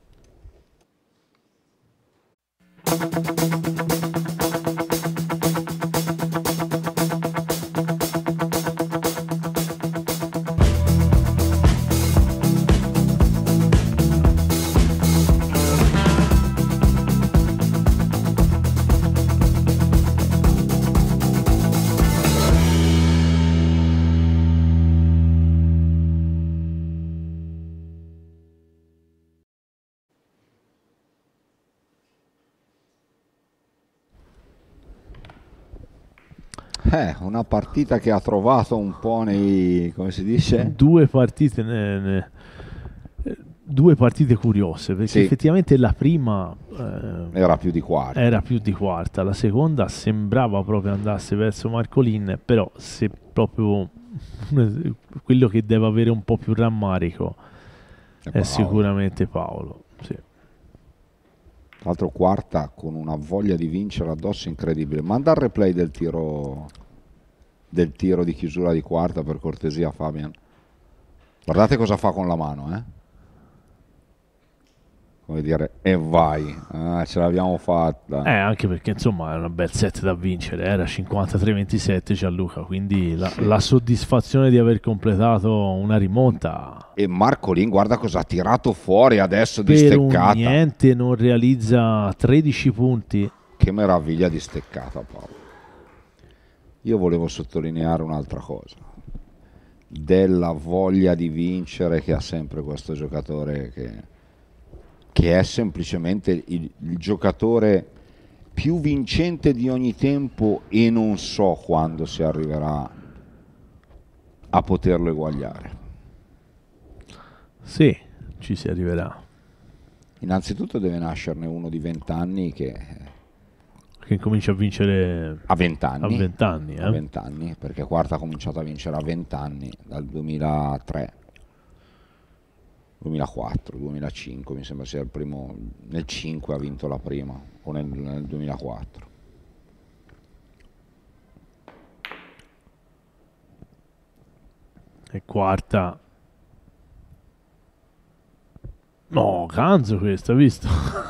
Una partita che ha trovato un po' nei, come si dice? Due partite due partite curiose, perché Sì. effettivamente la prima Era più di quarta. era più di quarta, la seconda sembrava proprio andasse verso Marcolin, però se proprio quello che deve avere un po' più rammarico è Paolo. sicuramente Paolo. Sì. Tra l'altro quarta con una voglia di vincere addosso incredibile. Manda il replay del tiro di chiusura di quarta, per cortesia, Fabian. Guardate cosa fa con la mano, come dire, e vai, ce l'abbiamo fatta. Anche perché insomma era un bel set da vincere, era 53-27 Gianluca, quindi la soddisfazione di aver completato una rimonta. E Marcolin, guarda cosa ha tirato fuori adesso di Per un steccata. niente non realizza 13 punti. Che meraviglia di steccata, Paolo. Io volevo sottolineare un'altra cosa, della voglia di vincere che ha sempre questo giocatore, che è semplicemente il giocatore più vincente di ogni tempo, e non so quando si arriverà a poterlo eguagliare. Sì, ci si arriverà. Innanzitutto deve nascerne uno di 20 anni che Comincia a vincere a 20 anni. a 20 anni. A 20 anni, perché quarta ha cominciato a vincere a 20 anni, dal 2003, 2004, 2005, mi sembra sia il primo, nel 5 ha vinto la prima, o nel 2004. E quarta. No, canzo questo, hai visto?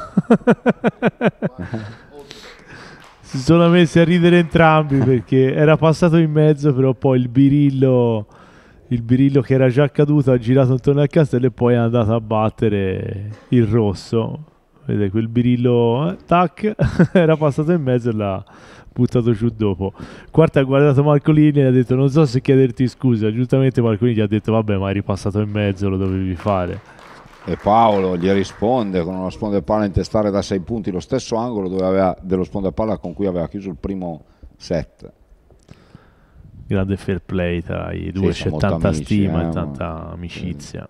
Si sono messi a ridere entrambi perché era passato in mezzo, però poi il birillo che era già caduto ha girato intorno al castello e poi è andato a battere il rosso. Vedete, quel birillo, tac, era passato in mezzo e l'ha buttato giù dopo. Quarta ha guardato Marcolini e ha detto non so se chiederti scusa. Giustamente Marcolini gli ha detto vabbè, ma eri passato in mezzo, lo dovevi fare. E Paolo gli risponde con uno sponda palla a intestare da 6 punti, lo stesso angolo dello sponda palla con cui aveva chiuso il primo set. Grande fair play tra i due, Sì, c'è sono tanta molto amici, stima e ma- tanta amicizia.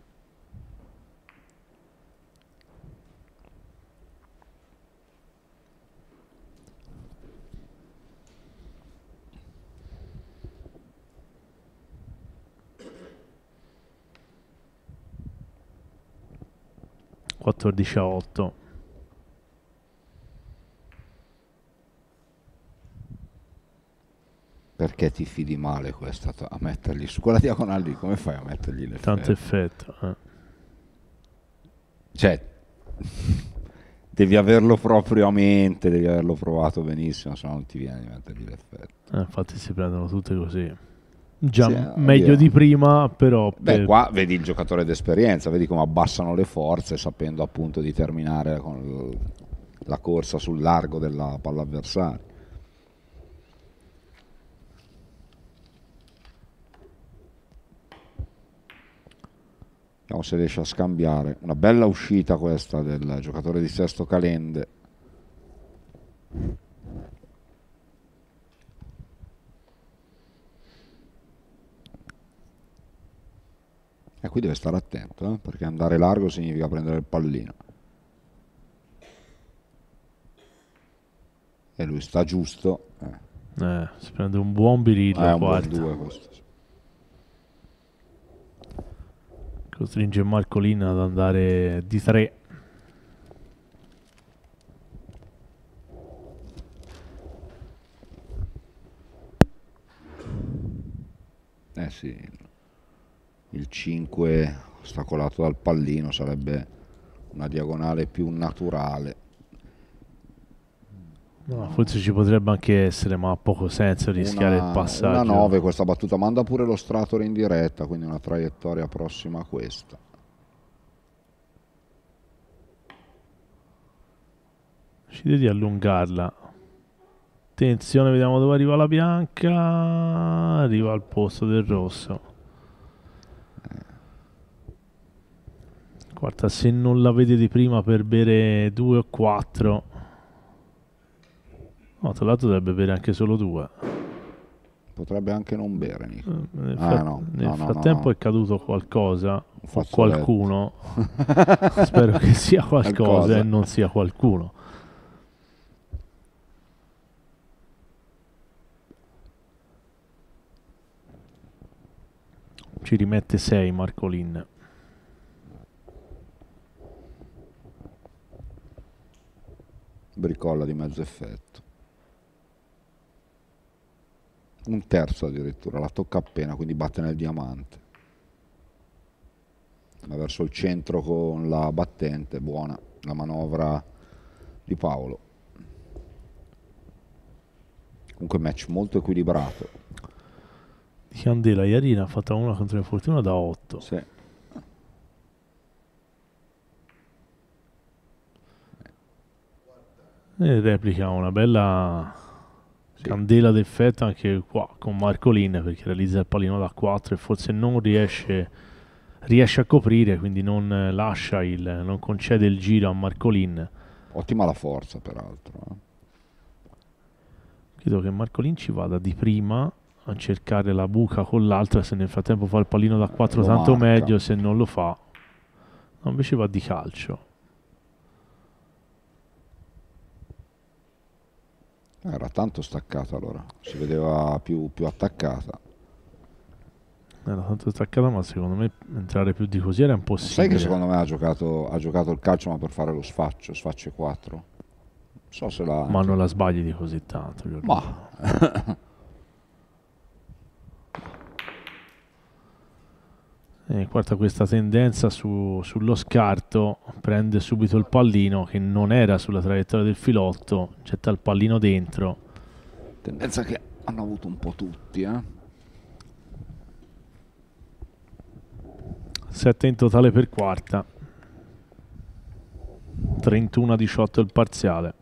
- 14-8. Perché ti fidi male questa a mettergli su quella diagonale lì? Come fai a mettergli l'effetto? Tanto effetto. Cioè, devi averlo proprio a mente, devi averlo provato benissimo, se no non ti viene di mettergli l'effetto. Infatti si prendono tutte così. Già Sì, meglio oddio. di prima, però Beh, qua vedi il giocatore d'esperienza, vedi come abbassano le forze sapendo appunto di terminare con la corsa sul largo della palla avversaria. Vediamo se riesce a scambiare. Una bella uscita questa del giocatore di Sesto Calende. E qui deve stare attento, perché andare largo significa prendere il pallino. E lui sta giusto. si prende un buon birillo È a un buon quarta. 2 questo. Costringe Marcolin ad andare di 3. Sì, il 5 ostacolato dal pallino sarebbe una diagonale più naturale. No, forse ci potrebbe anche essere, ma ha poco senso rischiare il passaggio. Una 9 questa battuta, manda pure lo Strator in diretta, quindi una traiettoria prossima a questa. Decide di allungarla. Attenzione, vediamo dove arriva la bianca. Arriva al posto del rosso. Guarda, se non la vede di prima per bere 2 o 4. No, tra l'altro dovrebbe bere anche solo 2. potrebbe anche non bere, Nico. Nel no, frattempo no. è caduto qualcosa o Fazzoletto. qualcuno. Spero che sia qualcosa Qualcosa. e non sia qualcuno. Ci rimette 6 Marcolin. Bricolla di mezzo effetto. Un terzo addirittura, la tocca appena, quindi batte nel diamante. Va verso il centro con la battente, buona la manovra di Paolo. Comunque match molto equilibrato. Di Candela ieri ne ha fatta una contro l'infortunio da 8. Sì. E replica una bella candela d'effetto anche qua con Marcolin, perché realizza il pallino da 4 e forse non riesce a coprire, quindi non non concede il giro a Marcolin. Ottima la forza peraltro. Credo che Marcolin ci vada di prima a cercare la buca con l'altra, se nel frattempo fa il pallino da 4 Lo tanto marca. meglio, se non lo fa no, invece va di calcio. Era tanto staccata allora, si vedeva più attaccata. Era tanto staccata, ma secondo me entrare più di così era Sai impossibile. che secondo me ha giocato il calcio ma per fare lo sfaccio e 4? Non so se l'ha... Ma non la sbagli di così tanto, Giorgio. Ma... Guarda questa tendenza sullo scarto, prende subito il pallino che non era sulla traiettoria del filotto, getta il pallino dentro. Tendenza che hanno avuto un po' tutti, 7 in totale per quarta, 31-18 il parziale.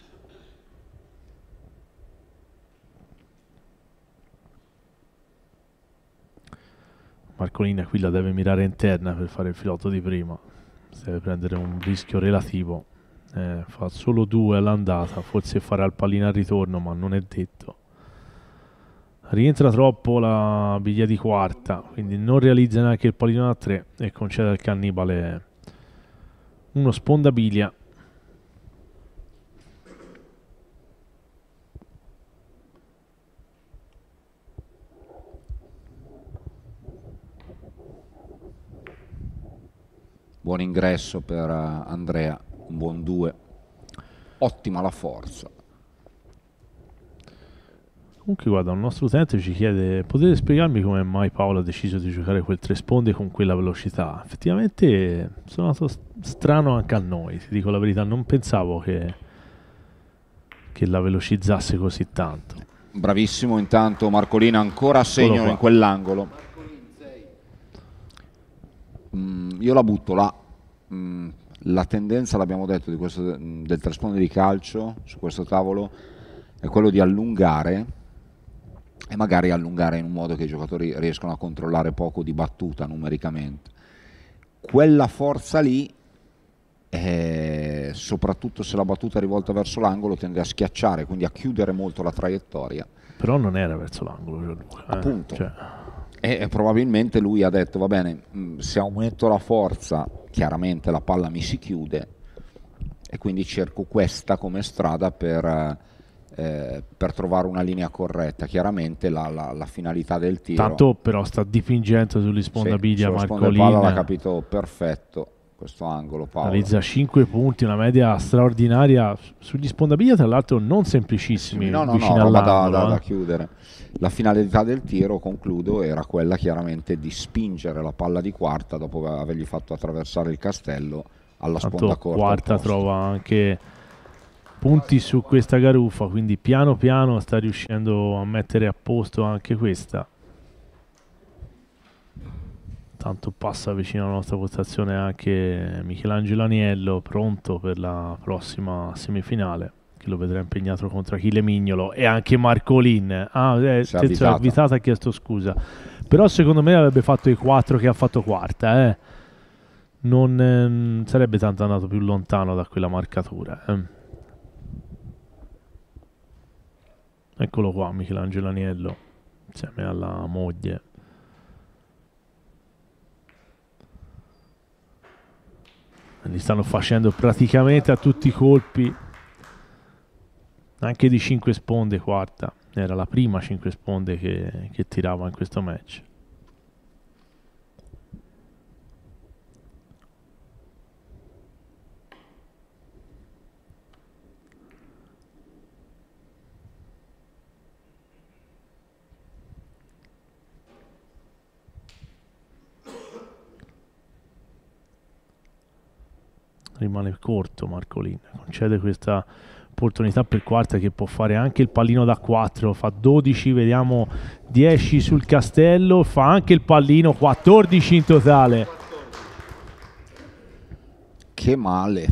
Marcolin qui la deve mirare interna per fare il filotto di prima, si deve prendere un rischio relativo. Fa solo 2 all'andata, forse farà il pallino al ritorno, ma non è detto. Rientra troppo la biglia di quarta, quindi non realizza neanche il pallino da 3 e concede al Cannibale uno spondabiglia. Buon ingresso per Andrea, un buon 2. Ottima la forza. Comunque guarda, un nostro utente ci chiede: potete spiegarmi come mai Paolo ha deciso di giocare quel 3 sponde con quella velocità? Effettivamente è suonato strano anche a noi, ti dico la verità, non pensavo che la velocizzasse così tanto. Bravissimo intanto Marcolin, ancora a segno qua. in quell'angolo. Io la butto là. La tendenza, l'abbiamo detto, del trasponde di calcio su questo tavolo è quello di allungare e magari allungare in un modo che i giocatori riescono a controllare poco di battuta numericamente. Quella forza lì, soprattutto se la battuta è rivolta verso l'angolo, tende a schiacciare, quindi a chiudere molto la traiettoria. Però non era verso l'angolo, Gianluca, Appunto. Cioè, E probabilmente lui ha detto: va bene, se aumento la forza chiaramente la palla mi si chiude e quindi cerco questa come strada per trovare una linea corretta. Chiaramente la finalità del tiro, tanto però sta dipingendo sugli spondabiglia Marcolin, palla l'ha capito perfetto questo angolo. Paolo realizza 5 punti, una media straordinaria sugli spondabiglia, tra l'altro non semplicissimi, no, vicino roba all'angolo. da chiudere. La finalità del tiro, concludo, era quella chiaramente di spingere la palla di quarta dopo avergli fatto attraversare il castello alla Tanto sponda corta quarta opposta. trova anche punti su questa garuffa, quindi piano piano sta riuscendo a mettere a posto anche questa. Tanto passa vicino alla nostra postazione anche Michelangelo Aniello, pronto per la prossima semifinale, che lo vedrà impegnato contro Achille Mignolo, e anche Marcolin. Si è avvitato, ha chiesto scusa, però secondo me avrebbe fatto i 4 che ha fatto quarta, non sarebbe tanto andato più lontano da quella marcatura. Eccolo qua Michelangelo Aniello, insieme alla moglie. Li stanno facendo praticamente a tutti i colpi, anche di 5 sponde quarta. Era la prima 5 sponde che tirava in questo match. Rimane corto Marcolin, concede questa opportunità per quarta che può fare anche il pallino da 4, fa 12, vediamo 10 sul castello, fa anche il pallino, 14 in totale. Che male.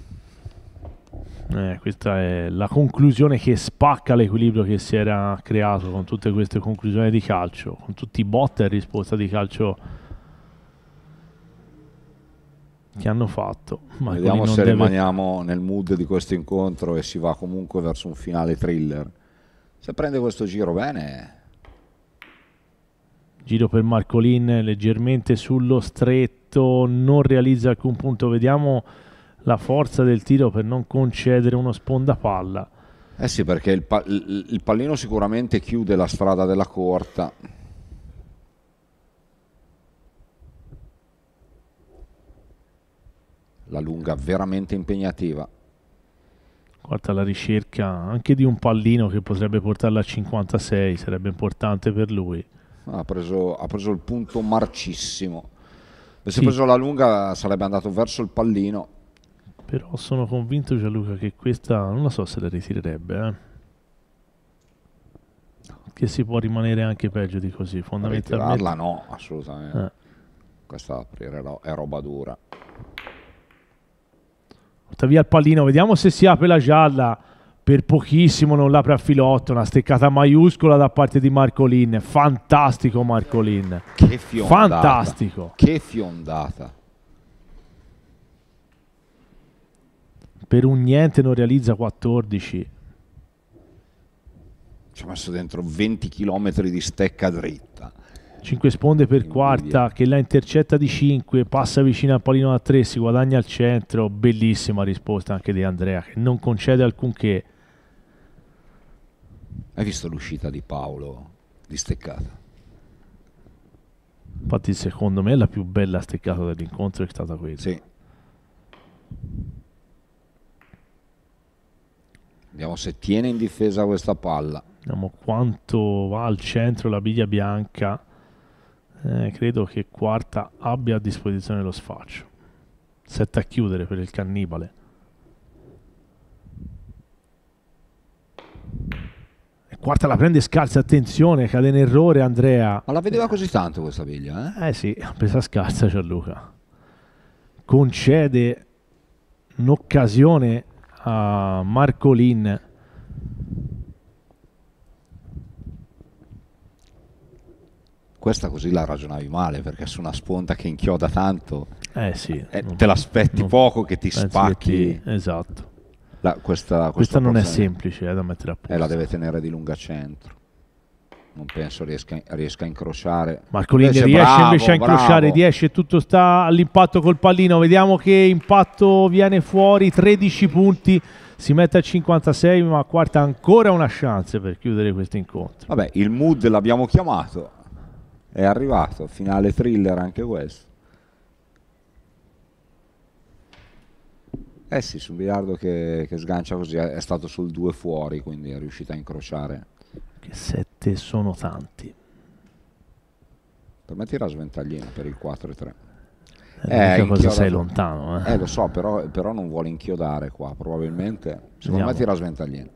Questa è la conclusione che spacca l'equilibrio che si era creato con tutte queste conclusioni di calcio, con tutti i botte e risposta di calcio che hanno fatto. Vediamo se rimaniamo nel mood di questo incontro e si va comunque verso un finale thriller. Se prende questo giro bene. Giro per Marcolin leggermente sullo stretto, non realizza alcun punto. Vediamo la forza del tiro per non concedere uno spondapalla. Eh sì, perché il pallino sicuramente chiude la strada della corta. La lunga veramente impegnativa. Guarda la ricerca anche di un pallino che potrebbe portarla a 56, sarebbe importante per lui. Ha preso il punto marcissimo. Se preso la lunga sarebbe andato verso il pallino. Però sono convinto, Gianluca, che questa non la so se la ritirerebbe. Che si può rimanere anche peggio di così, fondamentalmente. Ritirarla no, assolutamente. Questa è roba dura. Porta via il pallino, vediamo se si apre la gialla. Per pochissimo non l'apre a filotto, una steccata maiuscola da parte di Marcolin. Fantastico Marcolin. Che fiondata. Fantastico. Che fiondata. Per un niente non realizza 14. Ci ha messo dentro 20 km di stecca dritta. 5 sponde per quarta che la intercetta di 5, passa vicino al pallino da 3, si guadagna al centro. Bellissima risposta anche di Andrea che non concede alcunché. Hai visto l'uscita di Paolo di steccata? Infatti secondo me la più bella steccata dell'incontro è stata quella. Sì. Vediamo se tiene in difesa questa palla. Vediamo quanto va al centro la biglia bianca. Credo che quarta abbia a disposizione lo sfaccio. 7 a chiudere per il cannibale. E quarta la prende scarsa, attenzione, cade in errore Andrea. Ma la vedeva così tanto questa biglia? Eh sì, ha presa scarsa Gianluca. Concede un'occasione a Marcolin. Questa così la ragionavi male, perché su una sponda che inchioda tanto Sì, te l'aspetti poco che ti spacchi. Esatto. Questa non è semplice da mettere a posto. La deve tenere di lunga centro. Non penso riesca a incrociare. Marcolin riesce invece a incrociare, riesce, tutto sta all'impatto col pallino. Vediamo che impatto viene fuori, 13 punti. Si mette a 56, ma quarta ancora una chance per chiudere questo incontro. Vabbè, il mood l'abbiamo chiamato. È arrivato, finale thriller anche questo. Sì, su un biliardo che sgancia così è stato sul 2 fuori, quindi è riuscito a incrociare. Che 7 sono tanti. Per me tira sventaglino per il 4-3. Cosa sei lontano. Lo so, però non vuole inchiodare qua, probabilmente. Secondo me tira sventaglino.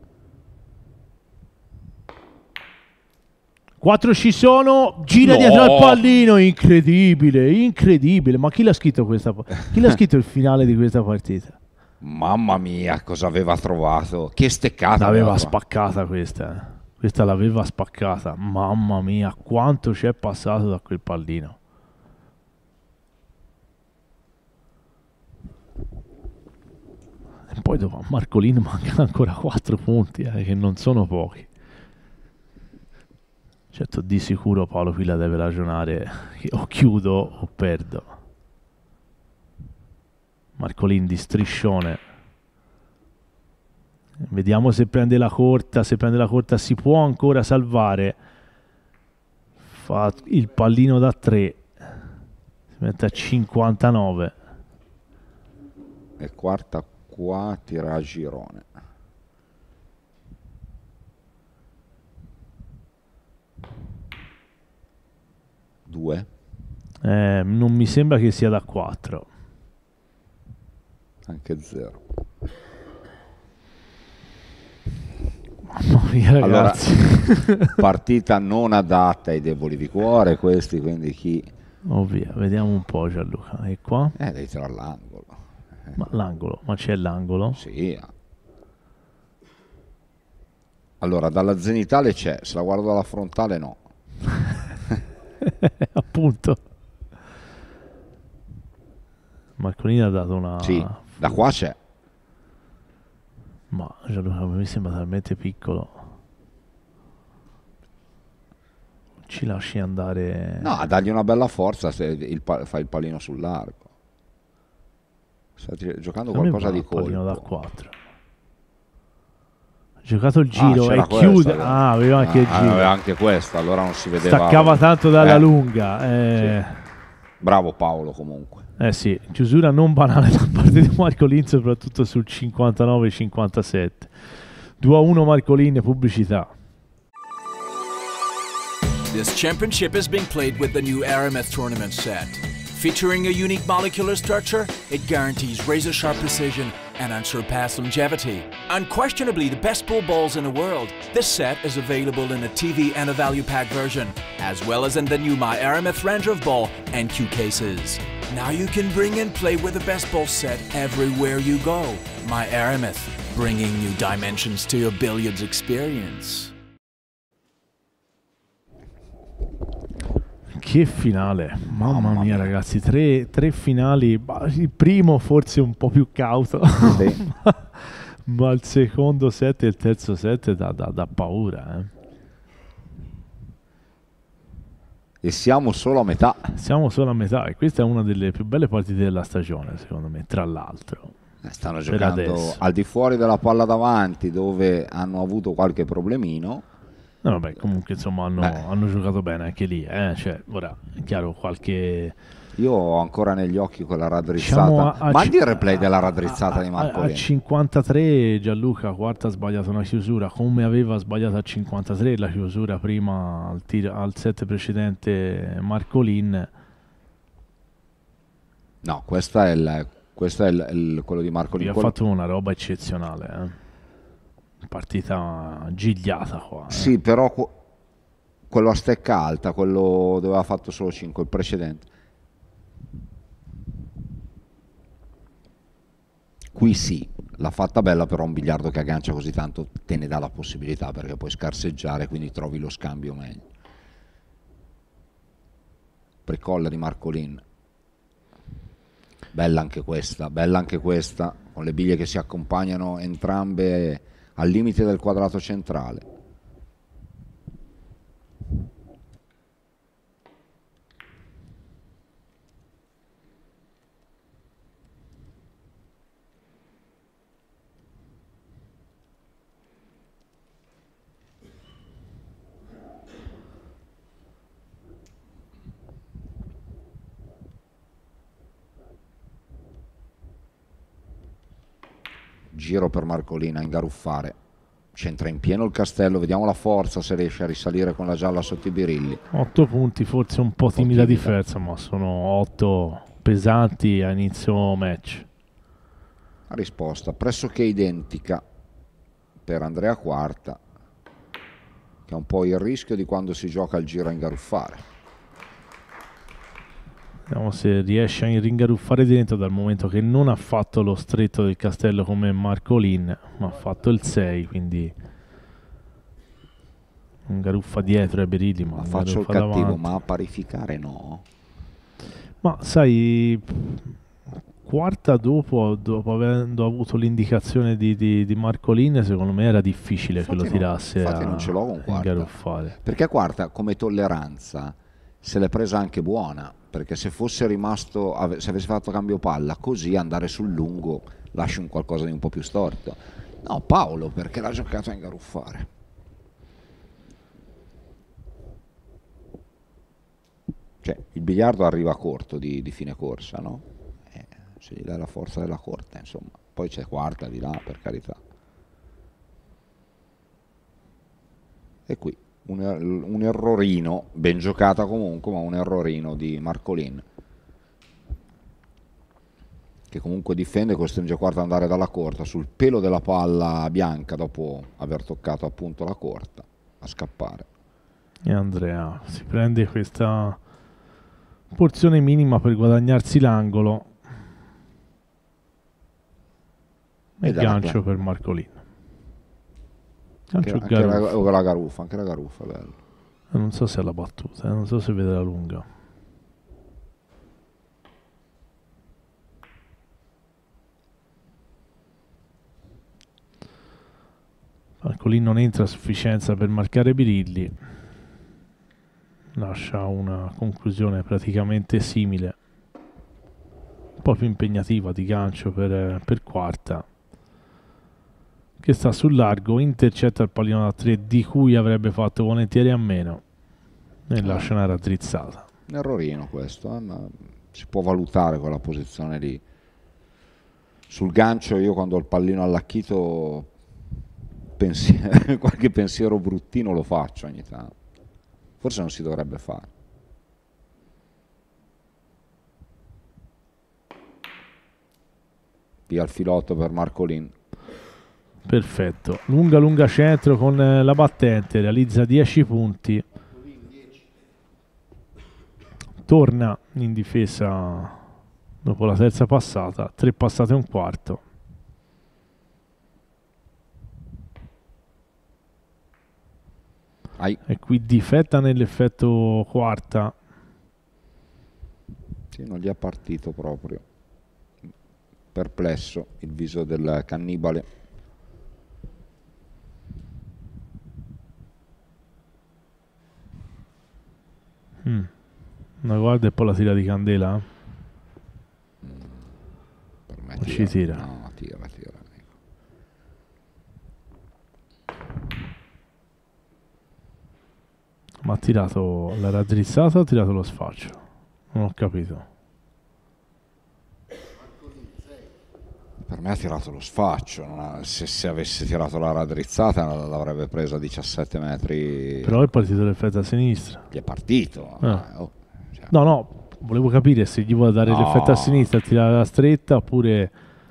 4 ci sono, gira dietro al pallino, incredibile. Ma chi l'ha scritto chi l'ha scritto il finale di questa partita? Mamma mia, cosa aveva trovato? Che steccata! L'aveva spaccata questa. Questa l'aveva spaccata. Mamma mia, quanto c'è passato da quel pallino. E poi dopo a Marcolin mancano ancora 4 punti, che non sono pochi. Certo, di sicuro Paolo Pila deve ragionare che o chiudo o perdo. Marcolin di striscione. Vediamo se prende la corta. Se prende la corta si può ancora salvare. Fa il pallino da 3. Si mette a 59. E quarta qua, tira a girone. Due. Non mi sembra che sia da 4. Anche 0. Mamma mia, ragazzi. Allora, partita non adatta ai deboli di cuore questi, quindi chi... Ovvio, vediamo un po' Gianluca. E qua? Devi tirare all'angolo. Ma l'angolo, ma c'è l'angolo? Sì. Allora, dalla zenitale c'è, se la guardo dalla frontale no. Appunto. Marcolini ha dato una... Sì, da qua c'è. Ma Gianluca mi sembra talmente piccolo. Ci lasci andare... No, dagli una bella forza se fai il pallino sull'arco. Stai giocando qualcosa di colpo. Pallino da 4. Ha giocato il giro c'era e chiude. questa, Ah, aveva anche il giro. Aveva anche questa, allora non si vedeva. Staccava tanto dalla lunga. Sì. Bravo Paolo comunque. Sì, chiusura non banale da parte di Marcolin, soprattutto sul 59-57. 2-1 Marcolin, pubblicità. This championship is being played with the new Aramith tournament set. Featuring a unique molecular structure, it guarantees razor-sharp precision and unsurpassed longevity. Unquestionably the best pool balls in the world, this set is available in a TV and a value pack version, as well as in the new My Aramith Ranger of Ball and cue cases. Now you can bring and play with the best ball set everywhere you go. My Aramith, bringing new dimensions to your billiards experience. Che finale, mamma mia ragazzi, tre finali, il primo forse un po' più cauto, Sì. ma il secondo set e il terzo set dà paura. E siamo solo a metà. Siamo solo a metà e questa è una delle più belle partite della stagione secondo me, tra l'altro. Stanno Per giocando adesso. al di fuori della palla davanti dove hanno avuto qualche problemino. No, vabbè, comunque insomma hanno giocato bene anche lì, cioè, ora è chiaro qualche... Io ho ancora negli occhi quella raddrizzata. Diciamo Mandi il replay della raddrizzata di Marcolini. A 53 Gianluca Quarta ha sbagliato una chiusura, come aveva sbagliato a 53 la chiusura prima al set precedente Marcolin. No, questo è quello di Marcolin. Ha fatto una roba eccezionale, partita gigliata qua. Sì, però quello a stecca alta, quello dove aveva fatto solo 5, il precedente. Qui sì, l'ha fatta bella, però un biliardo che aggancia così tanto te ne dà la possibilità perché puoi scarseggiare, quindi trovi lo scambio meglio. Precolla di Marcolin. Bella anche questa, con le biglie che si accompagnano entrambe al limite del quadrato centrale. Giro per Marcolina, ingaruffare, c'entra in pieno il castello, vediamo la forza se riesce a risalire con la gialla sotto i birilli. 8 punti, forse un po' timida differenza, ma sono 8 pesanti a inizio match. La risposta pressoché identica per Andrea Quarta, che è un po' il rischio di quando si gioca il giro a ingaruffare. Vediamo se riesce a ringaruffare dentro, dal momento che non ha fatto lo stretto del castello come Marcolin, ma ha fatto il 6, quindi un garuffa dietro ai berilli, ma faccio il cattivo, ma a parificare no. Ma sai, quarta dopo avendo avuto l'indicazione di Marcolin, secondo me era difficile che lo tirasse infatti non ce l'ho con quarta, ingaruffare. perché quarta come tolleranza se l'è presa anche buona, perché se fosse rimasto, se avesse fatto cambio palla così, andare sul lungo lascia un qualcosa di un po' più storto. No, Paolo, perché l'ha giocato a ingaruffare. Cioè, il biliardo arriva corto di fine corsa, no? Se gli dai la forza della corte, insomma. Poi c'è quarta di là, per carità. E qui un errorino, ben giocata comunque, ma un errorino di Marcolin, che comunque difende, costringe quarta ad andare dalla corta sul pelo della palla bianca dopo aver toccato appunto la corta, a scappare. E Andrea si prende questa porzione minima per guadagnarsi l'angolo e gancio per Marcolin. Gancio anche la Garuffa, anche la Garuffa, bello. Non so se è la battuta, non so se vede la lunga. Marcolin non entra a sufficienza per marcare Birilli, lascia una conclusione praticamente simile, un po' più impegnativa di gancio per quarta, che sta sul largo, intercetta il pallino da 3 di cui avrebbe fatto volentieri a meno e lascia una raddrizzata. Un errorino questo, ma si può valutare quella posizione lì. Sul gancio io quando ho il pallino allacchito qualche pensiero bruttino lo faccio ogni tanto, forse non si dovrebbe fare. Via il filotto per Marcolin. Perfetto, lunga centro con la battente, realizza 10 punti, torna in difesa dopo la terza passata, 3 passate e un quarto. E qui difetta nell'effetto quarta. Sì, non gli è partito proprio. Perplesso il viso del cannibale. Una guarda e poi la tira di candela. Per me non ci tira. No, tira. Ma ha tirato la raddrizzata o ha tirato lo sfalcio? Non ho capito. Per me ha tirato lo sfalcio. Se avesse tirato la raddrizzata l'avrebbe presa a 17 metri. Però è partito l'effetto a sinistra. Gli è partito. Cioè. No, volevo capire se gli vuole dare l'effetto a sinistra e tirare la stretta oppure...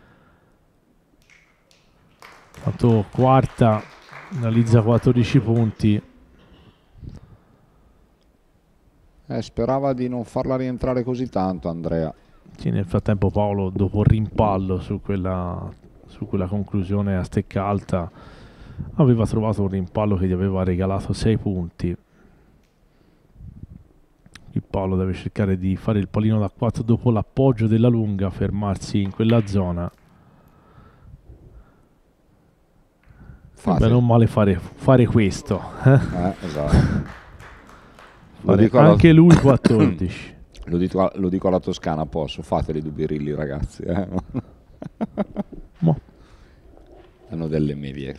Fatto quarta, analizza 14 punti. Sperava di non farla rientrare così tanto Andrea. Sì, nel frattempo Paolo dopo il rimpallo su quella conclusione a stecca alta aveva trovato un rimpallo che gli aveva regalato 6 punti. Il Paolo deve cercare di fare il pallino da 4 dopo l'appoggio della lunga, fermarsi in quella zona. Beh, non male fare questo. Esatto. Anche lui 14. Lo dico alla Toscana, fateli due birilli ragazzi. Hanno delle medie.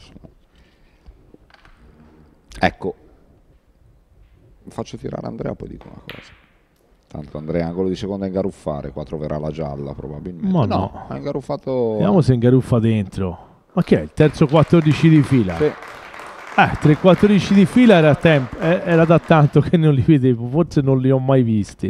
Ecco, faccio tirare Andrea, poi dico una cosa. Tanto Andrea angolo di seconda a ingaruffare, qua troverà la gialla probabilmente. Ma no, ha ingaruffato. Vediamo se ingaruffa dentro. Ma che è? Il terzo 14 di fila? Sì. 3-14 di fila era da tanto che non li vedevo, forse non li ho mai visti.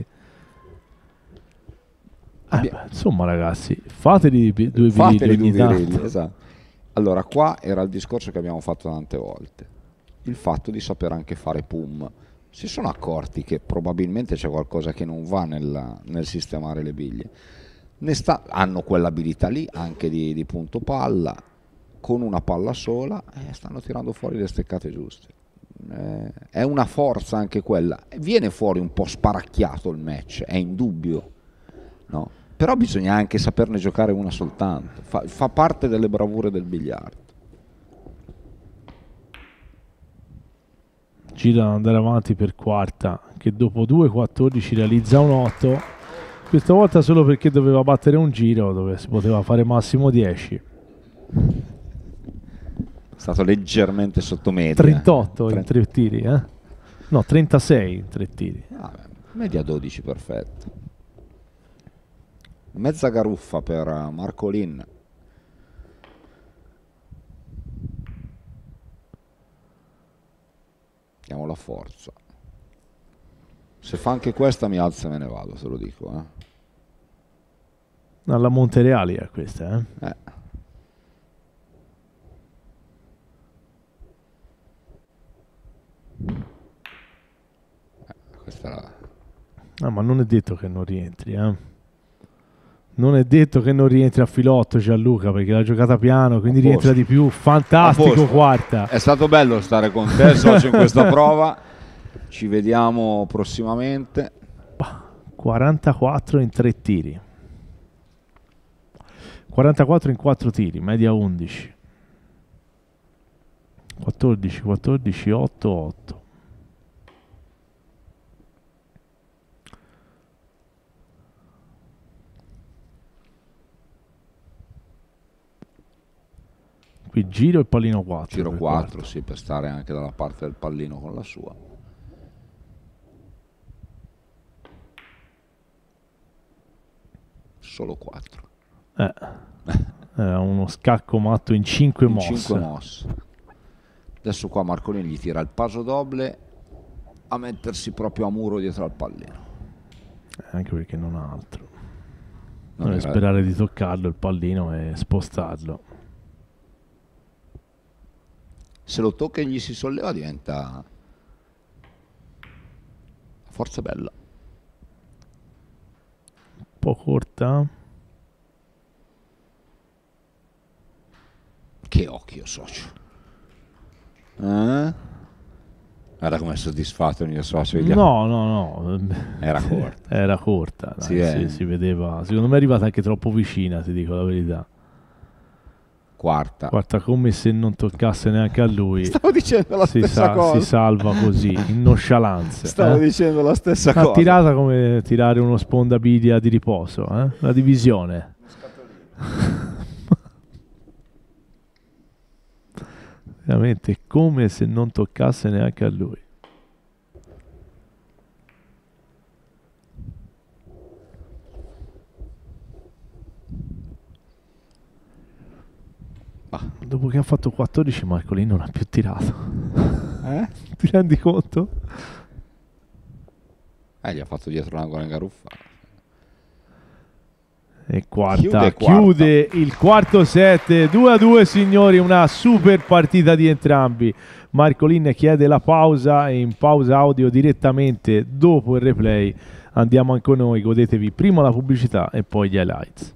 Insomma ragazzi, fateli due birilli, esatto. Allora qua era il discorso che abbiamo fatto tante volte, il fatto di saper anche fare pum. Si sono accorti che probabilmente c'è qualcosa che non va nel sistemare le biglie. Hanno quell'abilità lì anche di punto palla, con una palla sola stanno tirando fuori le steccate giuste. È una forza anche quella. Viene fuori un po' sparacchiato il match, è indubbio, no? Però bisogna anche saperne giocare una soltanto, fa parte delle bravure del biliardo. Gira ad andare avanti per quarta, che dopo 2-14 realizza un 8, questa volta solo perché doveva battere un giro dove si poteva fare massimo 10. È stato leggermente sotto media. 38 in 3 tiri, eh? No, 36 in 3 tiri. Media 12, perfetto. Mezza garuffa per Marcolin. Diamo la forza. Se fa anche questa mi alzo e me ne vado, se lo dico. Alla Montereali questa, Questa era... ma non è detto che non rientri, Non è detto che non rientri a filotto Gianluca, perché l'ha giocata piano, quindi rientra di più. Fantastico, quarta. È stato bello stare con te, socio, in questa prova. Ci vediamo prossimamente. 44 in 3 tiri. 44 in 4 tiri, media 11. 14, 14, 8, 8. Qui giro e pallino 4. Giro 4, sì, per stare anche dalla parte del pallino con la sua. Solo 4. Era uno scacco matto in 5 mosse. 5 mosse. Adesso qua Marcolin gli tira il paso doble a mettersi proprio a muro dietro al pallino. Anche perché non ha altro. Deve sperare di toccarlo il pallino e spostarlo. Se lo tocca e gli si solleva diventa forza bella. Un po' corta. Che occhio, socio. Guarda come è soddisfatto il mio socio. No. Era corta. Era corta, dai, Sì, si vedeva. Secondo me è arrivata anche troppo vicina, ti dico la verità. Quarta. Come se non toccasse neanche a lui. Stavo dicendo la stessa cosa. Si salva così, in nonchalance. Stavo dicendo la stessa cosa. Ha tirata come tirare uno sponda bidia di riposo, la divisione. Veramente come se non toccasse neanche a lui. Dopo che ha fatto 14 Marcolin non ha più tirato. Ti rendi conto? Gli ha fatto dietro l'angolo in garuffa. E chiude il quarto set, 2-2 signori, una super partita di entrambi. Marcolin chiede la pausa e in pausa audio direttamente dopo il replay andiamo anche noi, godetevi prima la pubblicità e poi gli highlights.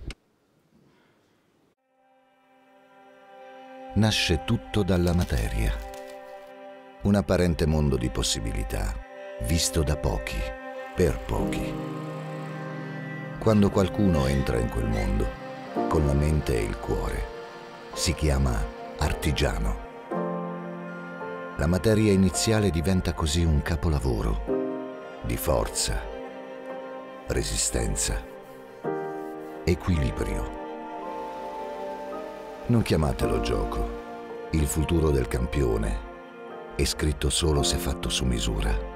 Nasce tutto dalla materia. Un apparente mondo di possibilità, visto da pochi, per pochi. Quando qualcuno entra in quel mondo, con la mente e il cuore, si chiama artigiano. La materia iniziale diventa così un capolavoro di forza, resistenza, equilibrio. Non chiamatelo gioco. Il futuro del campione è scritto solo se fatto su misura.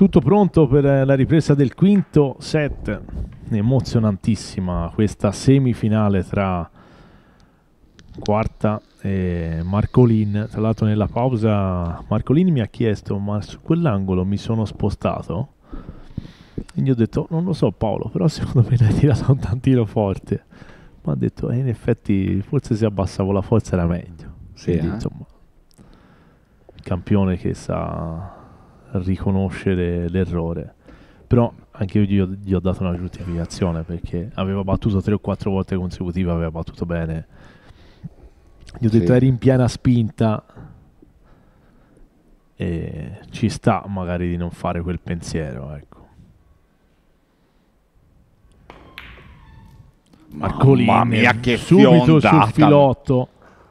Tutto pronto per la ripresa del quinto set. Emozionantissima questa semifinale tra Quarta e Marcolin. Tra l'altro nella pausa Marcolin mi ha chiesto: ma su quell'angolo mi sono spostato? E gli ho detto: non lo so Paolo, però secondo me l'hai tirato un tantino forte. Ma ha detto: in effetti forse se abbassavo la forza era meglio. Sì, quindi, insomma, il campione che sa riconoscere l'errore. Però anche io gli ho dato una giustificazione, perché aveva battuto 3 o 4 volte consecutive, aveva battuto bene. Gli ho detto: eri in piena spinta e ci sta magari di non fare quel pensiero, ecco. Marcolin, mamma mia, che subito fiondata sul filotto.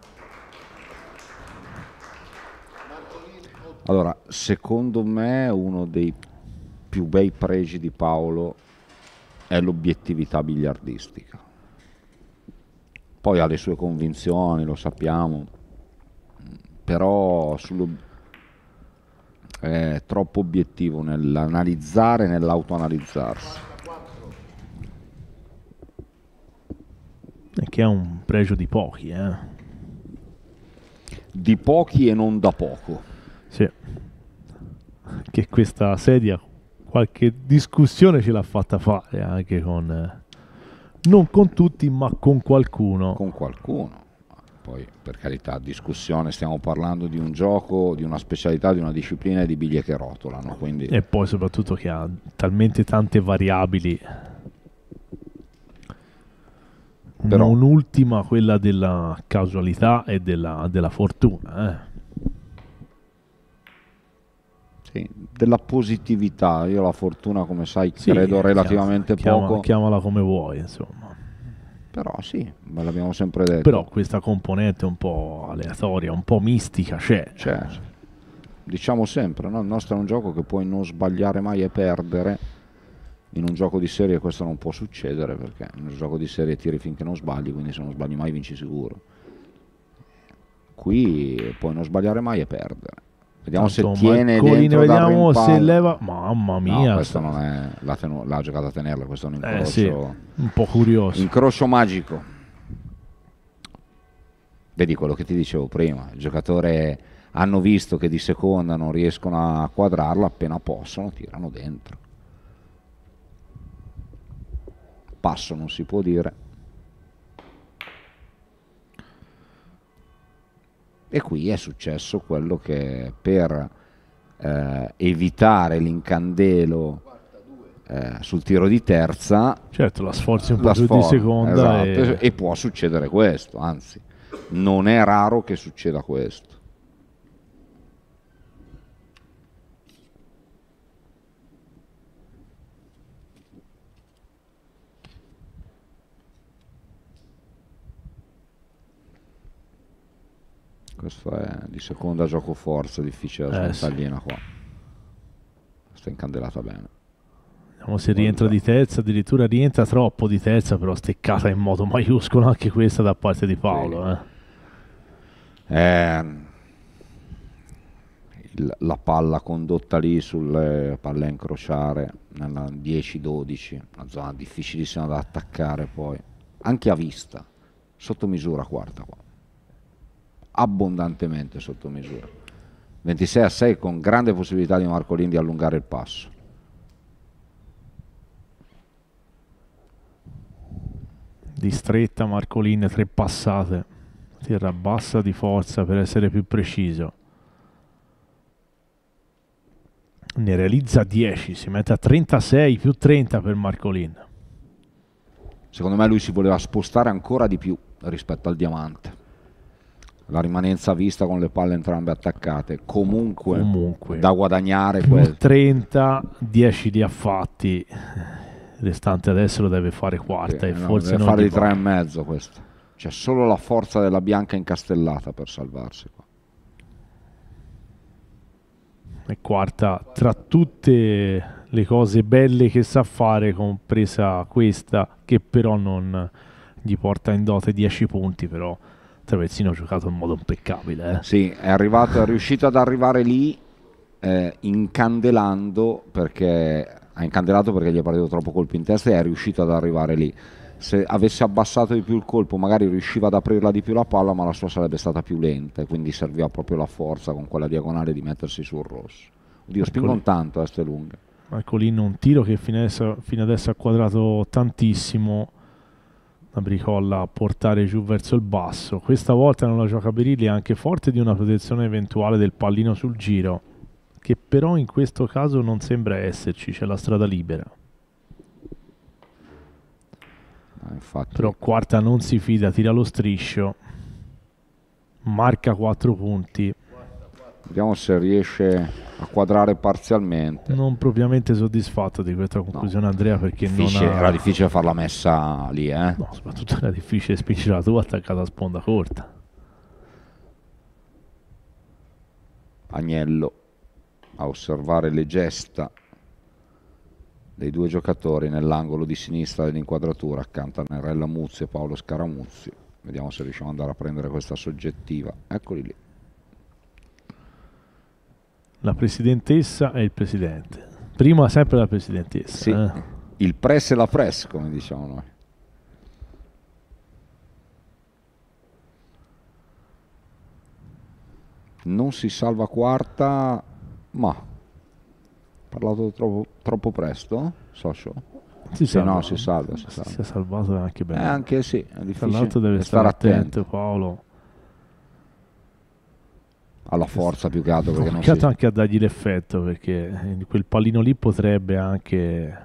Allora, secondo me uno dei più bei pregi di Paolo è l'obiettività biliardistica. Poi ha le sue convinzioni, lo sappiamo, però è troppo obiettivo nell'analizzare e nell'autoanalizzarsi. E che è un pregio di pochi, Di pochi e non da poco. Sì. Che questa sedia qualche discussione ce l'ha fatta fare anche con... non con tutti, ma con qualcuno. Con qualcuno. Poi, per carità, discussione, stiamo parlando di un gioco, di una specialità, di una disciplina e di biglie che rotolano. Quindi... E poi soprattutto che ha talmente tante variabili. Però... non ultima quella della casualità e della fortuna. Sì, della positività. Io la fortuna, come sai, credo relativamente poco. Chiamala come vuoi, insomma. Però sì, me l'abbiamo sempre detto. Però questa componente un po' aleatoria, un po' mistica c'è. Diciamo sempre, no? Il nostro è un gioco che puoi non sbagliare mai e perdere. In un gioco di serie questo non può succedere, perché in un gioco di serie tiri finché non sbagli, quindi se non sbagli mai vinci sicuro. Qui puoi non sbagliare mai e perdere. Vediamo se tiene dentro, vediamo se leva. Mamma mia, no, questo non è l'ha giocata a tenerla, questo è un incrocio, sì, un po' curioso, incrocio magico. Vedi quello che ti dicevo prima, il giocatore, hanno visto che di seconda non riescono a quadrarla, appena possono tirano dentro. Passo non si può dire. E qui è successo quello che per evitare l'incandelo sul tiro di terza, certo, la sforzi un po' più di seconda, esatto, e può succedere questo, anzi non è raro che succeda questo. Questo è di seconda gioco forza, difficile la tagliena qua. Sta incandelata bene. Vediamo se rientra di terza, addirittura rientra troppo di terza, però steccata in modo maiuscolo anche questa da parte di Paolo. La palla condotta lì sulle palle a incrociare nella 10-12, una zona difficilissima da attaccare, poi anche a vista, sotto misura quarta qua. Abbondantemente sotto misura, 26-6 con grande possibilità di Marcolin di allungare il passo. Di stretta Marcolin, 3 passate, tira bassa di forza per essere più preciso, ne realizza 10, si mette a 36 più 30 per Marcolin. Secondo me lui si voleva spostare ancora di più rispetto al diamante. La rimanenza vista con le palle entrambe attaccate, comunque da guadagnare. 30, 10 li ha fatti, restante adesso lo deve fare quarta, e forse deve non fare di 3,5 questo. C'è solo la forza della bianca incastellata per salvarsi qua. E quarta, tra tutte le cose belle che sa fare, compresa questa, che però non gli porta in dote 10 punti, però Traversino ha giocato in modo impeccabile. Sì, è riuscito ad arrivare lì incandelato perché gli è partito troppo colpo in testa e è riuscito ad arrivare lì. Se avesse abbassato di più il colpo magari riusciva ad aprirla di più la palla, ma la sua sarebbe stata più lenta e quindi serviva proprio la forza con quella diagonale di mettersi sul rosso. Oddio, spingono tanto ste lunghe. Marcolin, un tiro che fino adesso ha quadrato tantissimo la Bricolla a portare giù verso il basso. Questa volta non la gioca Berilli, è anche forte di una protezione eventuale del pallino sul giro, che però in questo caso non sembra esserci, c'è la strada libera. Infatti. Però Quarta non si fida, tira lo striscio, marca 4 punti. Vediamo se riesce a quadrare parzialmente. Non propriamente soddisfatto di questa conclusione, no. Andrea, perché era difficile fare la messa lì, No, soprattutto era difficile spingere la tua attaccata a sponda corta. Agnello a osservare le gesta dei due giocatori nell'angolo di sinistra dell'inquadratura accanto a Nerella Muzzi e Paolo Scaramuzzi. Vediamo se riusciamo ad andare a prendere questa soggettiva. Eccoli lì. La presidentessa e il presidente. Prima sempre la presidentessa. Sì, il press e la press, come diciamo noi. Non si salva Quarta, ma parlato troppo presto, Socio? Si salva. No, si salva. Si è salvato anche bene. Anche sì, è difficile. Tra l'altro deve stare attento Paolo. Alla forza più che altro, perché non si... anche a dargli l'effetto, perché quel pallino lì potrebbe anche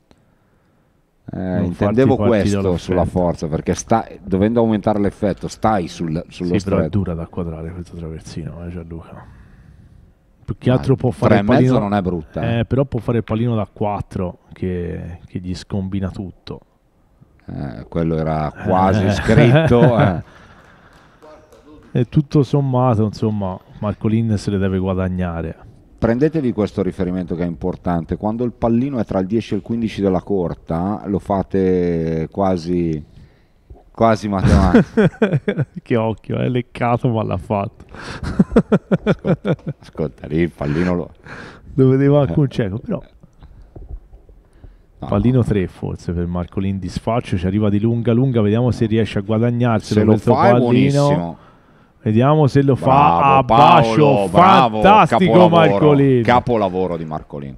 intendevo questo sulla forza, perché dovendo aumentare l'effetto stai sullo stretto. Però è dura da quadrare questo traversino, Gianluca. Più che altro può fare il 3,5 pallino, non è brutta, però può fare il pallino da 4 che gli scombina tutto. Quello era quasi scritto. E tutto sommato, insomma, Marcolin se le deve guadagnare. Prendetevi questo riferimento che è importante: quando il pallino è tra il 10 e il 15 della corta, lo fate quasi matematico. Che occhio, è leccato ma l'ha fatto. Ascolta, lì il pallino lo vedeva anche un cieco, però pallino 3 forse per Marcolin, disfaccio, ci arriva di lunga, vediamo se riesce a guadagnarselo. Se lo fa pallino. È buonissimo. Vediamo se lo fa a bacio. Fantastico Marcolin. Capolavoro di Marcolin.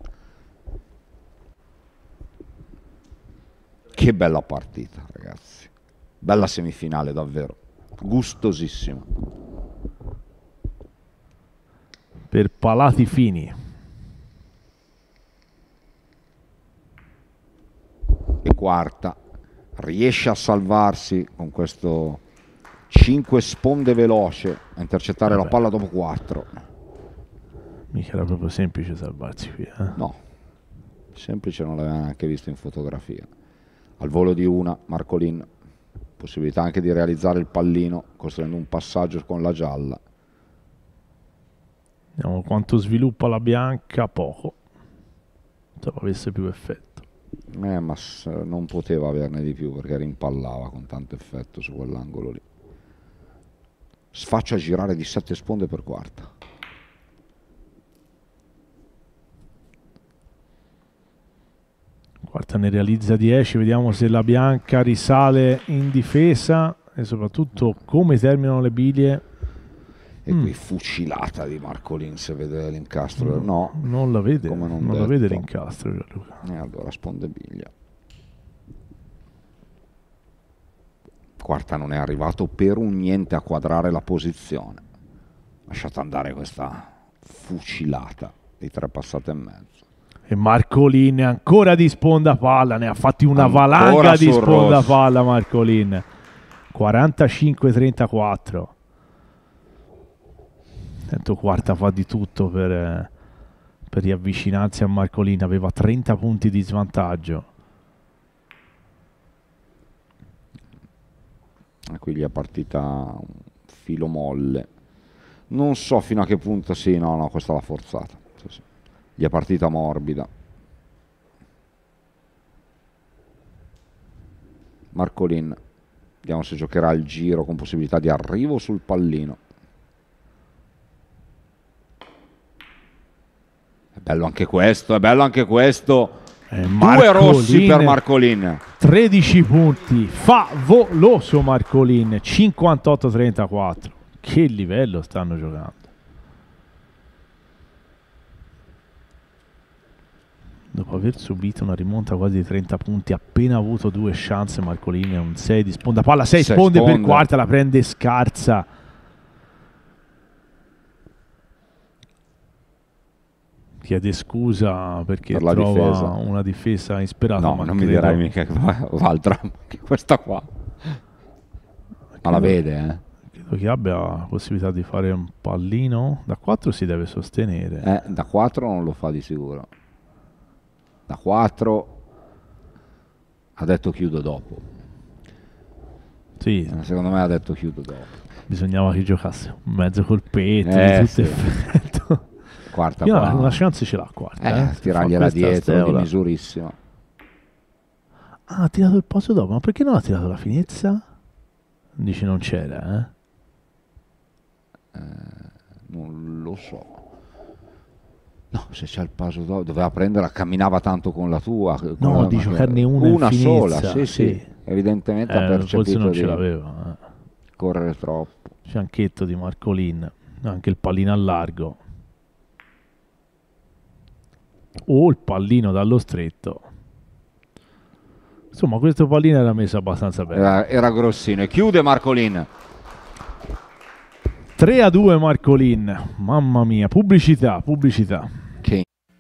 Che bella partita, ragazzi. Bella semifinale, davvero. Gustosissima. Per palati fini. E Quarta riesce a salvarsi con questo 5 sponde veloce a intercettare la palla dopo 4. Mica era proprio semplice salvarsi qui, No, semplice non l'aveva neanche visto in fotografia. Al volo di una, Marcolin, possibilità anche di realizzare il pallino costruendo un passaggio con la gialla. Vediamo quanto sviluppa la bianca, poco. Pensavo avesse più effetto. Ma non poteva averne di più perché rimpallava con tanto effetto su quell'angolo lì. Sfaccia a girare di 7 sponde per Quarta. Quarta ne realizza 10, vediamo se la bianca risale in difesa e soprattutto come terminano le biglie. E qui fucilata di Marcolin, se vede l'incastro. No, non la vede, non la vede l'incastro. E allora sponde biglia. Quarta non è arrivato per un niente a quadrare la posizione. Lasciate andare questa fucilata di 3 passate e mezzo. E Marcolin ancora di sponda palla, ne ha fatti una valanga di sponda palla Marcolin. 45-34. Tanto Quarta fa di tutto per riavvicinarsi a Marcolin, aveva 30 punti di svantaggio. Qui gli è partita un filo molle. Non so fino a che punto. Sì, no, questa l'ha forzata. Sì. Gli è partita morbida. Marcolin, vediamo se giocherà il giro con possibilità di arrivo sul pallino. Bello anche questo, è bello anche questo. 2 Marcolin, rossi per Marcolin. 13 punti, favoloso Marcolin, 58-34. Che livello stanno giocando. Dopo aver subito una rimonta quasi di 30 punti, appena avuto 2 chance, Marcolin è un 6 di sponda palla, 6 sponde per quarta, la prende scarsa. Chiede scusa perché per trova difesa. una difesa insperata. No, ma non mi dirai mica che Valtra, che questa qua. Ma la vede, Credo che abbia possibilità di fare un pallino. Da 4 si deve sostenere. Da 4 non lo fa di sicuro. Da 4 ha detto chiudo dopo. Sì, Secondo me ha detto chiudo dopo. bisognava che giocasse un mezzo colpetto di tutto Sì. effetto. Quarta Io qua. una chance ce l'ha quarta. Se Tirargliela fa questa dietro di steola. misurissima. Ah, ha tirato il posto dopo, ma perché non ha tirato la finezza? Dici non c'era, Non lo so. No, se c'è il paso dopo, doveva prenderla, camminava tanto con la tua. No, di giocarne una in sola, finezza, sì. Evidentemente ha percepito forse non di ce l'aveva. correre troppo. Fianchetto di Marcolin, anche il pallino a largo. O il pallino dallo stretto. Insomma, questo pallino era messo abbastanza bene. Era grossino. E chiude Marcolin. 3-2 Marcolin. Mamma mia, pubblicità. Che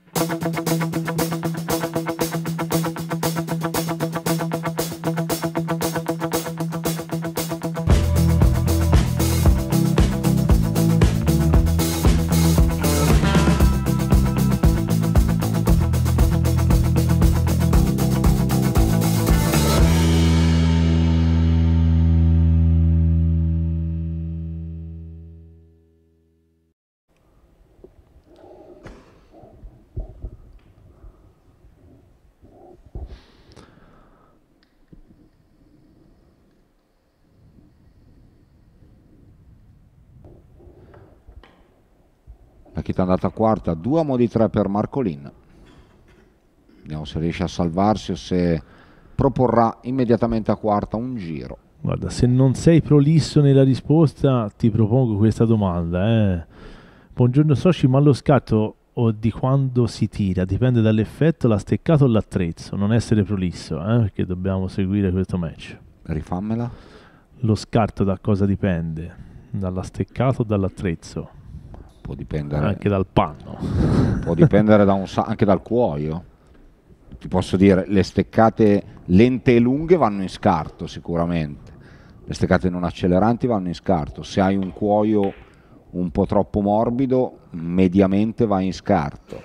la chita è andata a quarta, 2 a mo' di 3 per Marcolin. Vediamo se riesce a salvarsi o se proporrà immediatamente a quarta un giro. Guarda, se non sei prolisso nella risposta, ti propongo questa domanda. Buongiorno soci, ma lo scatto o di quando si tira dipende dall'effetto, la steccata o l'attrezzo? Non essere prolisso, perché dobbiamo seguire questo match. Rifammela. Lo scarto da cosa dipende? Dalla steccata o dall'attrezzo? Può dipendere Anche dal panno. Può dipendere anche dal cuoio. Ti posso dire, le steccate lente e lunghe vanno in scarto sicuramente. Le steccate non acceleranti vanno in scarto. Se hai un cuoio un po' troppo morbido, mediamente va in scarto.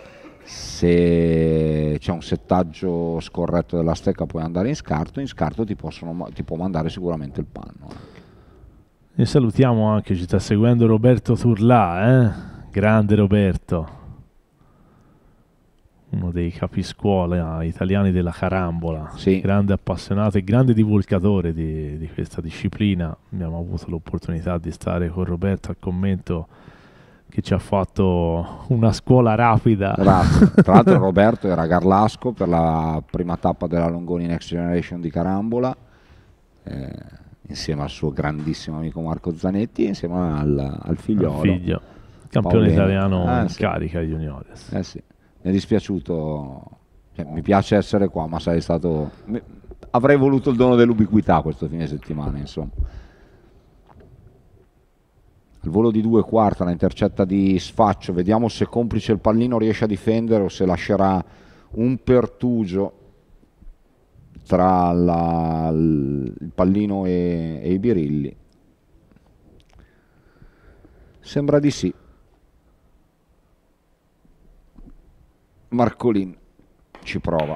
Se c'è un settaggio scorretto della stecca puoi andare in scarto ti può mandare sicuramente il panno. E salutiamo anche, ci sta seguendo Roberto Turlà, grande Roberto, uno dei capiscuola italiani della carambola, Sì. Grande appassionato e grande divulgatore di questa disciplina. Abbiamo avuto l'opportunità di stare con Roberto al commento, che ci ha fatto una scuola rapida. Tra l'altro Roberto era a Garlasco per la prima tappa della Longoni Next Generation di carambola, insieme al suo grandissimo amico Marco Zanetti, insieme al figliolo. Figlio, campione Paolino. italiano in Sì. carica juniores. Sì. Mi è dispiaciuto, mi piace essere qua, ma avrei voluto il dono dell'ubiquità questo fine settimana, insomma. Al volo di 2 quarta, la intercetta di Sfaccio, vediamo se complice il pallino riesce a difendere o se lascerà un pertugio tra il pallino e i birilli. Sembra di sì. Marcolin ci prova.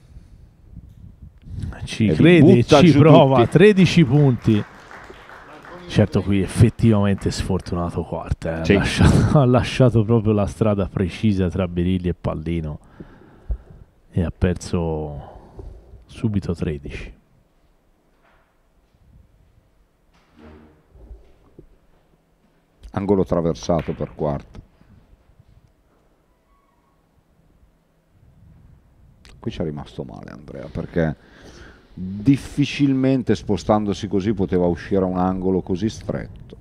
Ci E crede, butta ci giù prova, tutti. 13 punti. Certo, qui effettivamente sfortunato quarta, Sì. ha lasciato proprio la strada precisa tra Birilli e pallino e ha perso subito 13. Angolo traversato per quarto. qui ci è rimasto male Andrea, perché difficilmente spostandosi così poteva uscire a un angolo così stretto.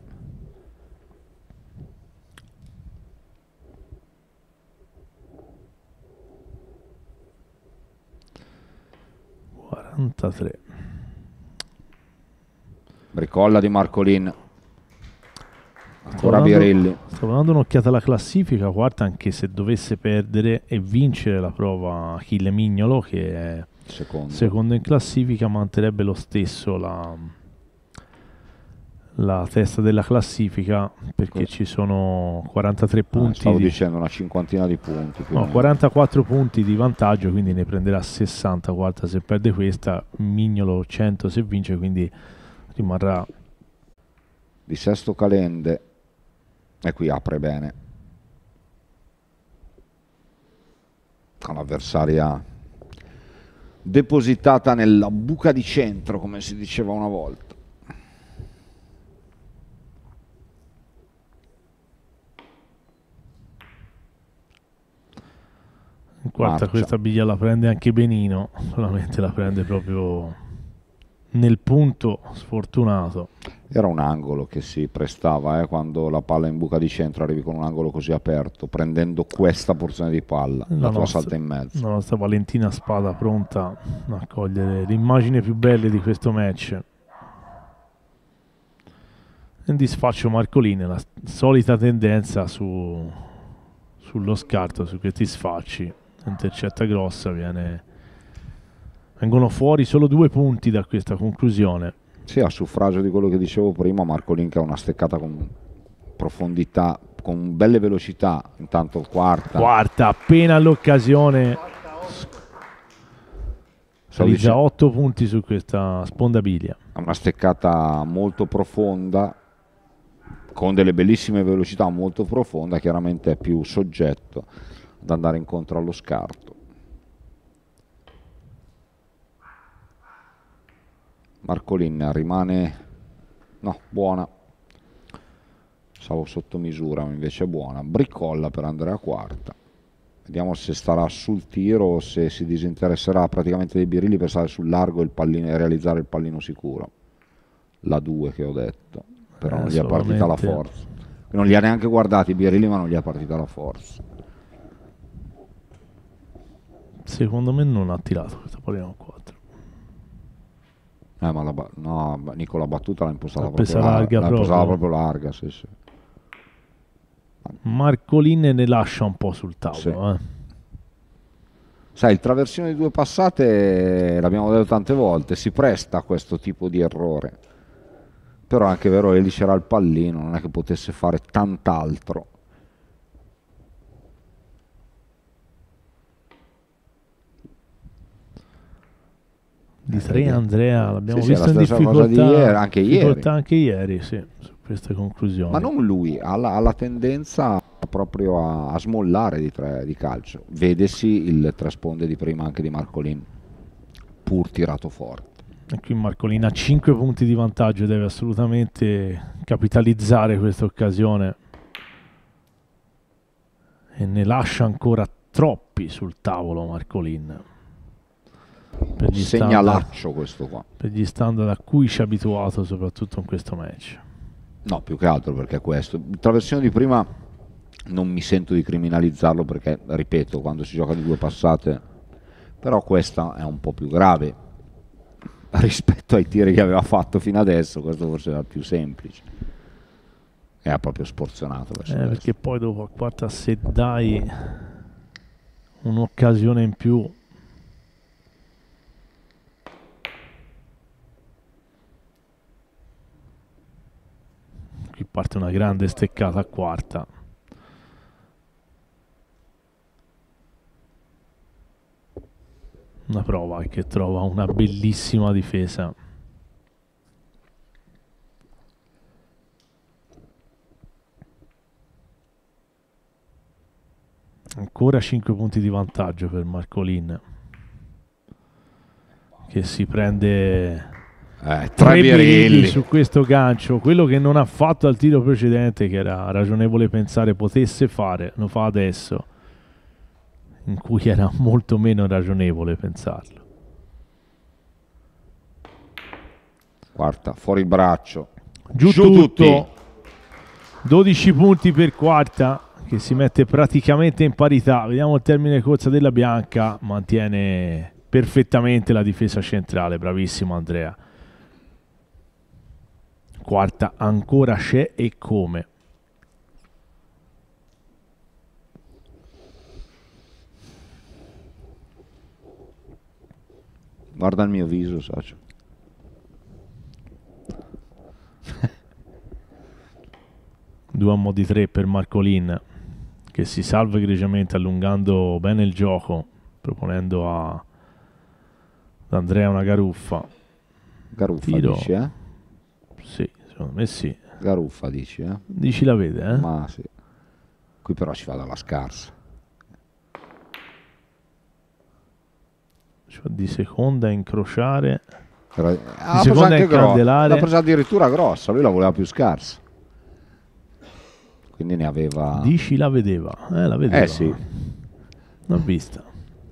Bricolla di Marcolin, ancora Birilli. Stavo dando un'occhiata alla classifica, quarta, anche se dovesse perdere e vincere la prova Achille Mignolo, che è secondo in classifica, manterrebbe lo stesso la testa della classifica, perché ci sono 43 punti. Stavo dicendo una cinquantina di punti. No, 44 punti di vantaggio, quindi ne prenderà 60 quarta se perde questa, Mignolo 100 se vince, quindi rimarrà. Di Sesto Calende, e qui apre bene con l'avversaria depositata nella buca di centro, come si diceva una volta. In quarta questa biglia la prende anche Benino, solamente la prende proprio nel punto sfortunato. Era un angolo che si prestava quando la palla in buca di centro arrivi con un angolo così aperto, prendendo questa porzione di palla, la tua salta in mezzo. La nostra Valentina Spada pronta a cogliere l'immagine più bella di questo match. In disfaccio Marcolin, la solita tendenza sullo scarto, su questi sfacci, intercetta grossa, vengono fuori solo 2 punti da questa conclusione. Sì, a suffragio di quello che dicevo prima, Marcolin che ha una steccata con profondità, con belle velocità, intanto quarta appena l'occasione, realizza 8 punti su questa sponda biglia. Ha una steccata molto profonda, con delle bellissime velocità, molto profonda, chiaramente è più soggetto ad andare incontro allo scarto. Marcolin rimane, no, buona, stavo sotto misura, invece è buona. Bricolla per Andrea quarta, vediamo se starà sul tiro o se si disinteresserà praticamente dei birilli per stare sul largo e realizzare il pallino sicuro. La 2 che ho detto, però non gli è partita la forza, non li ha neanche guardati i birilli, ma non gli è partita la forza. Secondo me non ha tirato questa pallina 4. Ma Nico la battuta l'ha impostata proprio larga, sì. Marcolin ne lascia un po' sul tavolo. Sì. Sai, il traversione di 2 passate, l'abbiamo detto tante volte, si presta a questo tipo di errore. Però è anche vero che lì c'era il pallino, non è che potesse fare tant'altro. Di 3 Andrea l'abbiamo visto in difficoltà anche ieri, sì, su queste conclusioni. Ma non lui, ha la tendenza proprio a smollare di calcio. Vedesi il 3 sponde di prima anche di Marcolin, pur tirato forte. E qui Marcolin ha 5 punti di vantaggio, deve assolutamente capitalizzare questa occasione e ne lascia ancora troppi sul tavolo Marcolin. Per gli segnalaccio questo qua, per gli standard a cui ci ha abituato soprattutto in questo match. No, più che altro perché questo, il traversione di prima non mi sento di criminalizzarlo perché, ripeto, quando si gioca di 2 passate, però questa è un po' più grave rispetto ai tiri che aveva fatto fino adesso. Questo forse era più semplice e ha proprio sporzionato perché poi dopo a quarta, se dai un'occasione in più, qui parte una grande steccata a quarta. Una prova che trova una bellissima difesa. Ancora 5 punti di vantaggio per Marcolin, che si prende 3 birilli su questo gancio. Quello che non ha fatto al tiro precedente, che era ragionevole pensare potesse fare, lo fa adesso. in cui era molto meno ragionevole pensarlo. Quarta, fuori braccio. Giù tutti. tutto. 12 punti per Quarta, che si mette praticamente in parità. Vediamo il termine corsa della bianca. Mantiene perfettamente la difesa centrale. Bravissimo Andrea. Quarta ancora c'è, e come. Guarda il mio viso, socio. Duomo di 3 per Marcolin, che si salva egregiamente allungando bene il gioco, proponendo ad Andrea una garuffa. Garuffa Tiro. dici, eh? Sì, secondo me sì. Garuffa dici, eh? Dici la vede, eh? Ma sì. Qui però ci va dalla scarsa. Cioè, di seconda a incrociare. L'ha seconda presa anche incandelare. l'ha presa addirittura grossa, lui la voleva più scarsa. Quindi ne aveva... Dici la vedeva. La vedeva. sì. L'ha vista.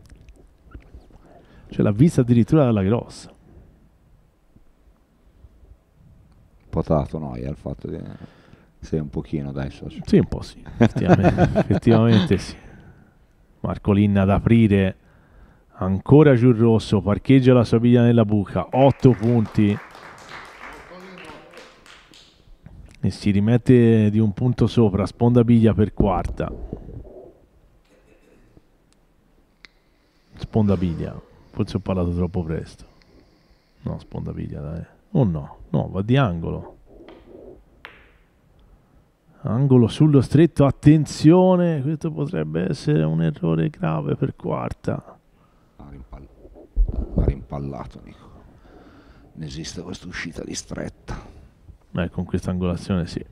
Cioè l'ha vista addirittura dalla grossa. Potato noia il fatto di... Sei un pochino, dai, socio. Sì, un po' sì. Effettivamente, effettivamente sì. Marcolin ad aprire. Ancora giù il rosso. Parcheggia la sua biglia nella buca. 8 punti. E si rimette di un punto sopra. Sponda biglia per Quarta. Sponda biglia. Forse ho parlato troppo presto. No, sponda biglia, dai. Oh no, no, va di angolo. Angolo sullo stretto, attenzione, questo potrebbe essere un errore grave per Quarta. Ha rimpallato, Nico. Non esiste questa uscita di stretta. Con questa angolazione sì.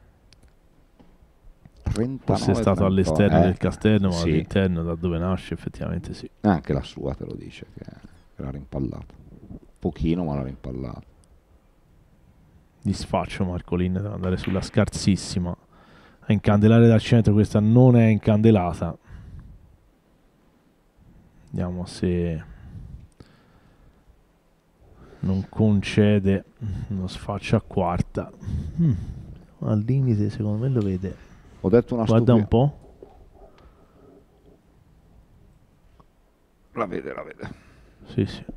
39, Forse è stato 38, all'esterno del castello, ma sì. all'interno, da dove nasce, effettivamente sì. Anche la sua te lo dice che l'ha rimpallato. Pochino, ma l'ha rimpallato. Disfaccio Marcolin, deve andare sulla scarsissima. A incandelare dal centro, questa non è incandelata. Vediamo se non concede uno sfaccio a Quarta. Al limite secondo me lo vede. Ho detto una Guarda un stupida. po'. La vede. Sì, sì.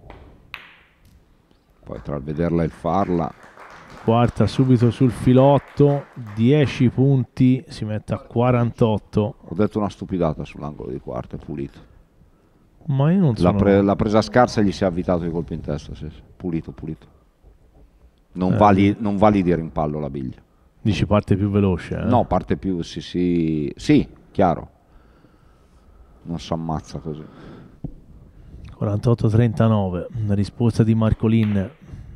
Poi tra il vederla e il farla. Quarta subito sul filotto. 10 punti. Si mette a 48. Ho detto una stupidata sull'angolo di Quarta, è pulito. Ma io non sono... L'ha presa scarsa e gli si è avvitato di colpo in testa. Sì. Pulito. Non va lì di rimpallo la biglia. Dici parte più veloce, eh? No, parte più, sì, chiaro. Non si ammazza così. 48-39, una risposta di Marcolin.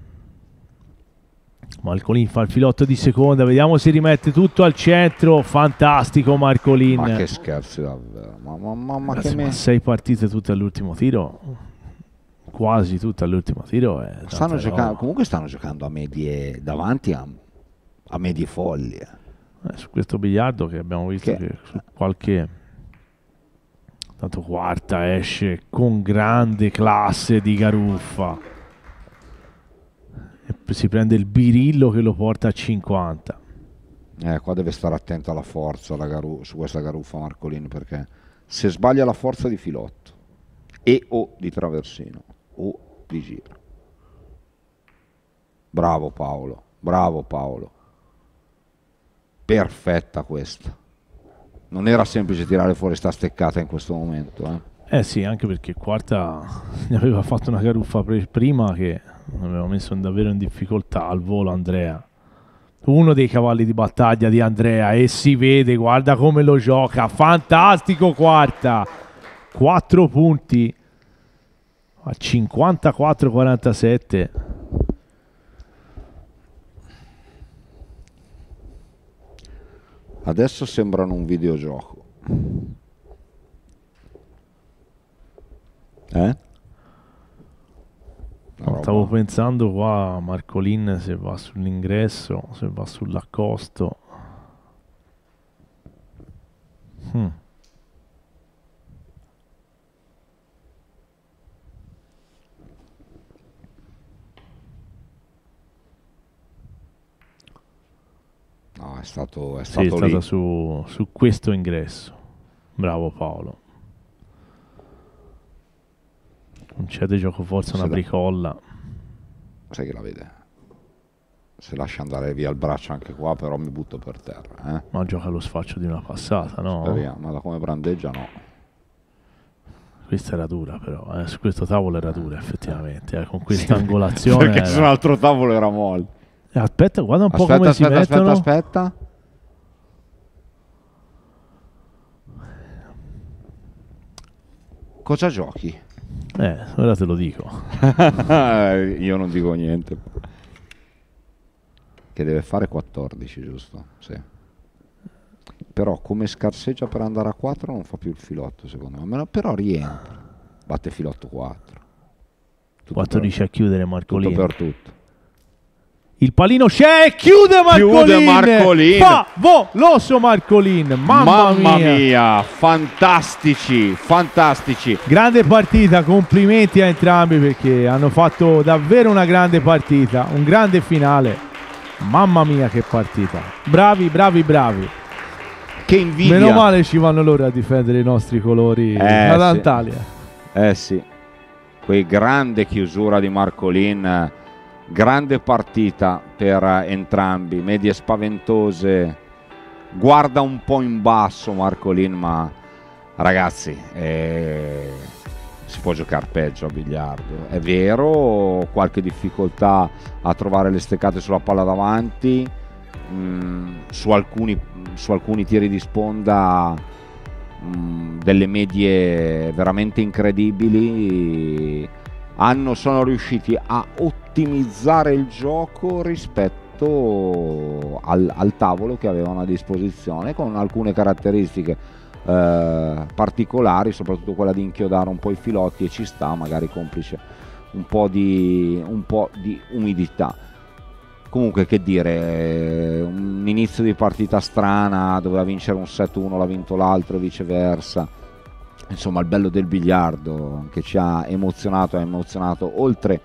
Marcolin fa il filotto di seconda, vediamo se rimette tutto al centro. Fantastico Marcolin. Ma che scherzi davvero. Ma Ragazzi, che ma 6 partite tutte all'ultimo tiro. Quasi tutte all'ultimo tiro. Comunque stanno giocando a medie davanti a medie folli. Su questo biliardo che abbiamo visto che su qualche... Tanto Quarta esce con grande classe di garuffa e si prende il birillo che lo porta a 50. Qua deve stare attento alla forza su questa garuffa Marcolin, perché se sbaglia la forza di filotto o di traversino o di giro. Bravo Paolo. Perfetta questa. Non era semplice tirare fuori sta steccata in questo momento. Sì, anche perché Quarta ne aveva fatto una garuffa prima che aveva messo davvero in difficoltà al volo Andrea. Uno dei cavalli di battaglia di Andrea, e si vede, guarda come lo gioca. Fantastico Quarta. 4 punti a 54-47. Adesso sembrano un videogioco. No, stavo pensando qua Marcolin se va sull'ingresso, se va sull'accosto. è stato Sì, è lì. stata su questo ingresso. Bravo Paolo. Non c'è di gioco forza una bricolla. Sai che la vede? Se lascia andare via il braccio anche qua, però mi butto per terra. Ma gioca lo sfaccio di una passata, no? Speriamo, ma da come brandeggia no. Questa era dura però, su questo tavolo era dura effettivamente, con questa angolazione. Perché su un altro tavolo era molle. Aspetta, guarda un po' come si mettono. Aspetta. Cosa giochi? Ora te lo dico. Io non dico niente. Che deve fare 14, giusto? Sì. Però come scarseggia per andare a 4 non fa più il filotto, secondo me. Però rientra. Batte filotto 4. 14 a chiudere Marcolin. Tutto per tutto. Il palino c'è, chiude Marcolin. Favoloso Marcolin. Mamma mia, fantastici. Grande partita, complimenti a entrambi perché hanno fatto davvero una grande partita, un grande finale. Mamma mia che partita. Bravi. Che invidia. Meno male ci vanno loro a difendere i nostri colori ad Antalya. Sì. Quei grande chiusura di Marcolin. Grande partita per entrambi, medie spaventose, guarda un po' in basso Marcolin, ma ragazzi si può giocare peggio a biliardo, è vero, qualche difficoltà a trovare le steccate sulla palla davanti, su alcuni tiri di sponda delle medie veramente incredibili. Sono riusciti a ottimizzare il gioco rispetto al tavolo che avevano a disposizione, con alcune caratteristiche particolari, soprattutto quella di inchiodare un po' i filotti, e ci sta, magari complice un po' di umidità. Comunque, che dire, un inizio di partita strana, doveva vincere un 7-1, l'ha vinto l'altro e viceversa. Insomma, il bello del biliardo che ci ha emozionato oltre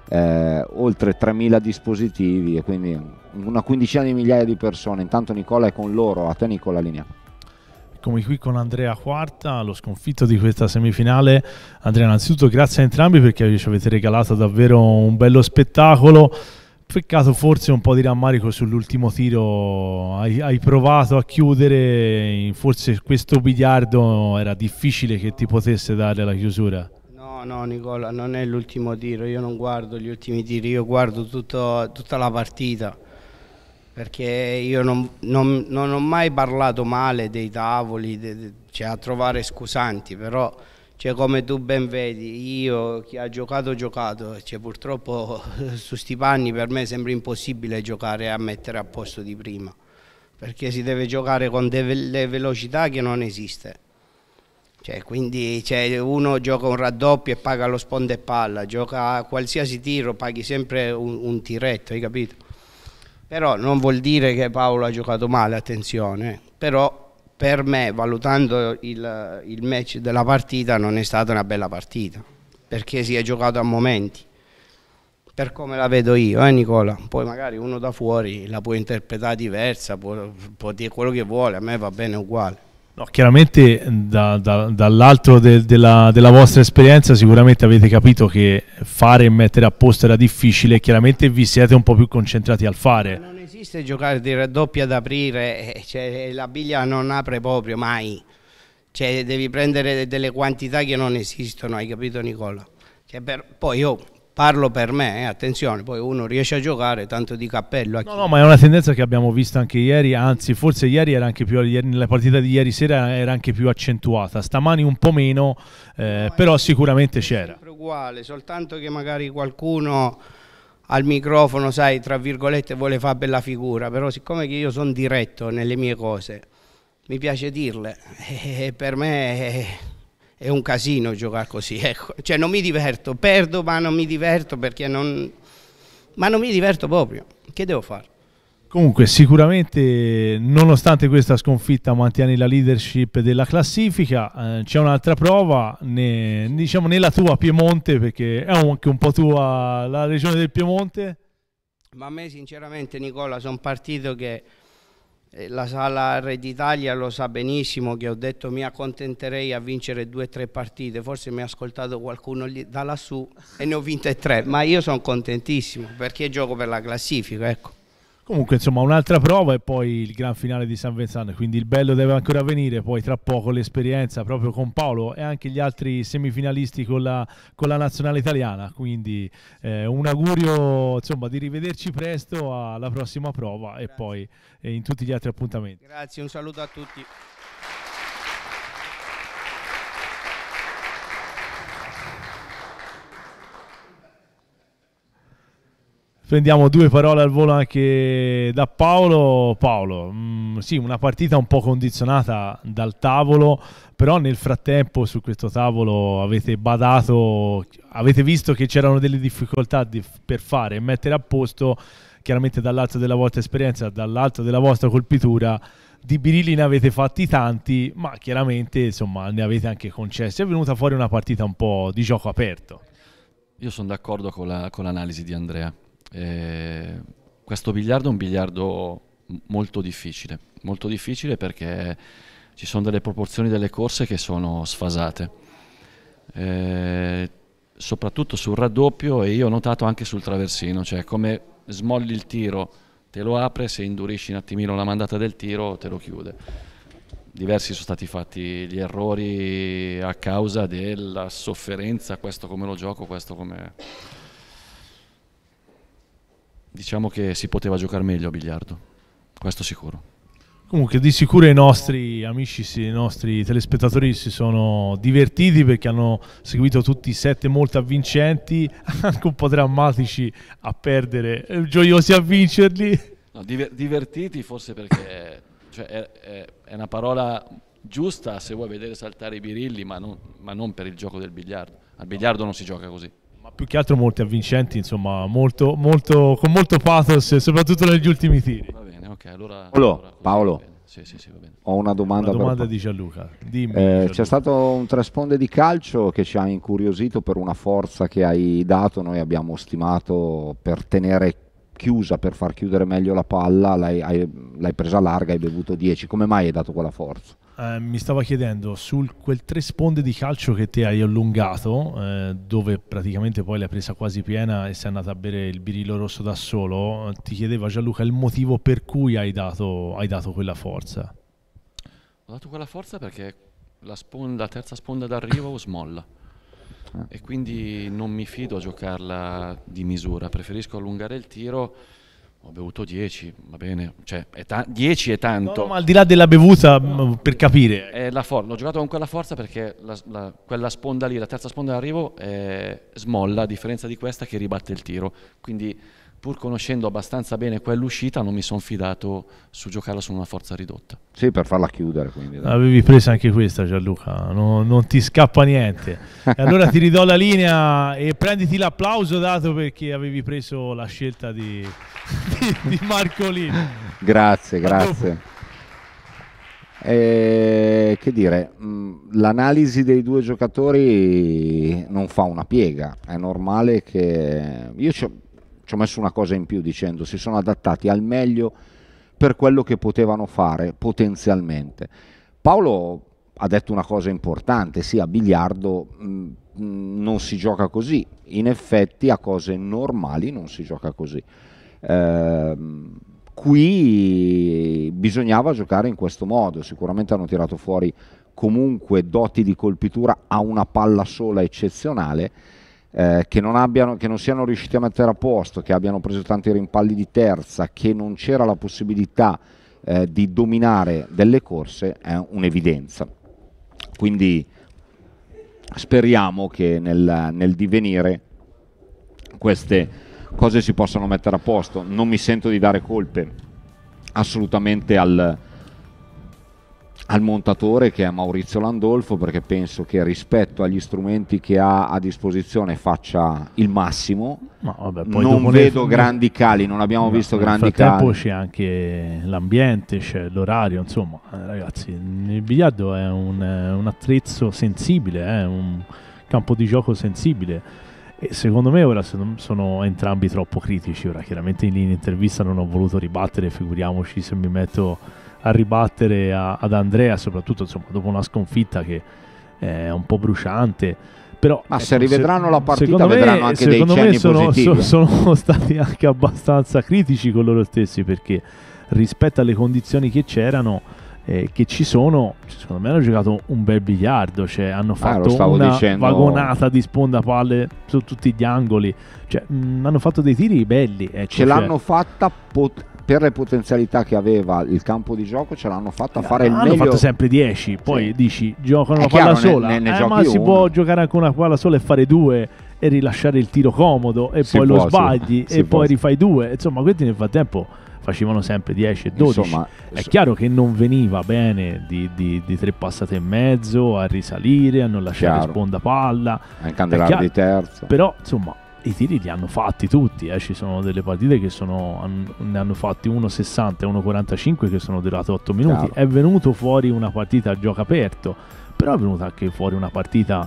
3.000 dispositivi, e quindi una quindicina di migliaia di persone. Intanto Nicola è con loro. A te Nicola, linea. Come qui con Andrea Quarta, lo sconfitto di questa semifinale. Andrea, innanzitutto grazie a entrambi perché ci avete regalato davvero un bello spettacolo. Peccato forse un po' di rammarico sull'ultimo tiro, hai provato a chiudere, forse questo biliardo era difficile che ti potesse dare la chiusura. No Nicola, non è l'ultimo tiro, io non guardo gli ultimi tiri, io guardo tutta la partita, perché io non ho mai parlato male dei tavoli, cioè a trovare scusanti, però... Cioè, come tu ben vedi, io chi ha giocato, cioè, purtroppo su sti panni per me sembra impossibile giocare a mettere a posto di prima, perché si deve giocare con delle velocità che non esiste. Cioè, quindi uno gioca un raddoppio e paga lo sponda e palla, gioca a qualsiasi tiro, paghi sempre un tiretto, hai capito? Però non vuol dire che Paolo ha giocato male, attenzione, però... Per me, valutando il match della partita, non è stata una bella partita, perché si è giocato a momenti, per come la vedo io, Nicola? Poi magari uno da fuori la può interpretare diversa, può dire quello che vuole, a me va bene uguale. No, chiaramente dall'altro della vostra esperienza sicuramente avete capito che fare e mettere a posto era difficile, chiaramente vi siete un po' più concentrati al fare. Non esiste giocare di raddoppio ad aprire, cioè, la biglia non apre proprio mai, cioè, devi prendere delle quantità che non esistono, hai capito Nicola? Cioè, poi io parlo per me, attenzione, poi uno riesce a giocare, tanto di cappello. No, ma è una tendenza che abbiamo visto anche ieri, anzi forse ieri era anche più, nella partita di ieri sera era anche più accentuata, stamani un po' meno, però sicuramente c'era. Sempre uguale, soltanto che magari qualcuno al microfono, sai, tra virgolette, vuole fare bella figura, però siccome che io sono diretto nelle mie cose, mi piace dirle, e per me è un casino giocare così, ecco. Cioè non mi diverto, perdo ma non mi diverto perché non mi diverto proprio, che devo fare? Comunque sicuramente nonostante questa sconfitta mantieni la leadership della classifica, c'è un'altra prova, diciamo nella tua Piemonte, perché è anche un po' tua la regione del Piemonte. Ma a me sinceramente Nicola sono partito che La sala Re d'Italia lo sa benissimo che ho detto mi accontenterei a vincere 2 o 3 partite, forse mi ha ascoltato qualcuno lì da lassù e ne ho vinte 3, ma io sono contentissimo perché gioco per la classifica, ecco. Comunque insomma un'altra prova e poi il gran finale di San Vincent, quindi il bello deve ancora venire, poi tra poco l'esperienza proprio con Paolo e anche gli altri semifinalisti con la nazionale italiana, quindi un augurio insomma di rivederci presto alla prossima prova. Grazie. E poi in tutti gli altri appuntamenti. Grazie, un saluto a tutti. Prendiamo 2 parole al volo anche da Paolo. Paolo, sì, una partita un po' condizionata dal tavolo, però nel frattempo su questo tavolo avete badato, avete visto che c'erano delle difficoltà per fare e mettere a posto, chiaramente dall'alto della vostra esperienza, dall'alto della vostra colpitura. Di birilli ne avete fatti tanti, ma chiaramente insomma ne avete anche concessi. È venuta fuori una partita un po' di gioco aperto. Io sono d'accordo con l'analisi di Andrea. Questo biliardo è un biliardo molto difficile perché ci sono delle proporzioni delle corse che sono sfasate, soprattutto sul raddoppio, e io ho notato anche sul traversino, cioè come smolli il tiro te lo apre, se indurisci un attimino la mandata del tiro te lo chiude. Diversi sono stati fatti gli errori a causa della sofferenza, questo come lo gioco, questo come... Diciamo che si poteva giocare meglio a biliardo, questo sicuro. Comunque di sicuro i nostri amici, i nostri telespettatori si sono divertiti perché hanno seguito tutti 7 molto avvincenti, anche un po' drammatici a perdere, gioiosi a vincerli. No, divertiti forse perché cioè, è una parola giusta se vuoi vedere saltare i birilli, ma non per il gioco del biliardo. Al biliardo non si gioca così. Più che altro molti avvincenti, insomma, con molto pathos, soprattutto negli ultimi tiri. Va bene, ok, allora Paolo, sì, va bene. ho una domanda di Gianluca. Dimmi, c'è stato un tresponde di calcio che ci ha incuriosito per una forza che hai dato. Noi abbiamo stimato per tenere chiusa, per far chiudere meglio la palla, l'hai presa larga, hai bevuto 10. Come mai hai dato quella forza? Mi stava chiedendo quel 3 sponde di calcio che te hai allungato, dove praticamente poi l'hai presa quasi piena e sei andata a bere il birillo rosso da solo, ti chiedeva Gianluca il motivo per cui hai dato quella forza. Ho dato quella forza perché la terza sponda d'arrivo smolla e quindi non mi fido a giocarla di misura, preferisco allungare il tiro. Ho bevuto 10, va bene, cioè 10 è tanto. No, ma al di là della bevuta, per capire. L'ho giocato con quella forza perché quella sponda lì, la terza sponda d'arrivo, smolla, a differenza di questa che ribatte il tiro. Quindi pur conoscendo abbastanza bene quell'uscita non mi sono fidato su giocarla su una forza ridotta. Sì, per farla chiudere. Quindi, avevi presa anche questa, Gianluca, non ti scappa niente. E allora ti ridò la linea e prenditi l'applauso dato perché avevi preso la scelta di Marcolin. Grazie. Che dire, l'analisi dei 2 giocatori non fa una piega. È normale che io ci ho messo una cosa in più dicendo si sono adattati al meglio per quello che potevano fare potenzialmente. Paolo ha detto una cosa importante, sì, a biliardo non si gioca così, in effetti a cose normali non si gioca così. Qui bisognava giocare in questo modo, sicuramente hanno tirato fuori comunque doti di colpitura a una palla sola eccezionale, che non siano riusciti a mettere a posto, che abbiano preso tanti rimpalli di terza, che non c'era la possibilità di dominare delle corse, è un'evidenza. Quindi speriamo che nel divenire queste cose si possano mettere a posto. Non mi sento di dare colpe assolutamente al montatore che è Maurizio Landolfo, perché penso che rispetto agli strumenti che ha a disposizione faccia il massimo. Ma vabbè, poi non vedo grandi cali, non abbiamo visto grandi cali. Nel frattempo c'è anche l'ambiente, c'è l'orario, insomma, ragazzi, il biliardo è un attrezzo sensibile, è un campo di gioco sensibile E secondo me ora sono entrambi troppo critici. Ora chiaramente in intervista non ho voluto ribattere, figuriamoci se mi metto a ribattere ad Andrea, soprattutto insomma dopo una sconfitta che è un po' bruciante. Però ma se rivedranno la partita vedranno anche dei cenni positivi. Sono stati anche abbastanza critici con loro stessi, perché rispetto alle condizioni che c'erano, che ci sono, secondo me hanno giocato un bel biliardo, cioè hanno fatto una vagonata di sponda palle su tutti gli angoli, cioè, hanno fatto dei tiri belli, ecco, ce l'hanno fatta per le potenzialità che aveva il campo di gioco, ce l'hanno fatta fare il meglio. Hanno fatto sempre 10, poi sì, dici giocano una chiaro, palla sola, ne ma si può giocare anche una palla sola e fare 2 e rilasciare il tiro comodo e poi lo sbagli e poi rifai 2, insomma questi nel frattempo facevano sempre 10 e 12. Insomma, è chiaro che non veniva bene di 3 passate e mezzo a risalire, a non lasciare sponda palla, a incandellare di terza, però insomma i tiri li hanno fatti tutti, ci sono delle partite che ne hanno fatti 1,60 e 1,45 che sono durate 8 minuti. Chiaro. È venuto fuori una partita a gioco aperto, però è venuta anche fuori una partita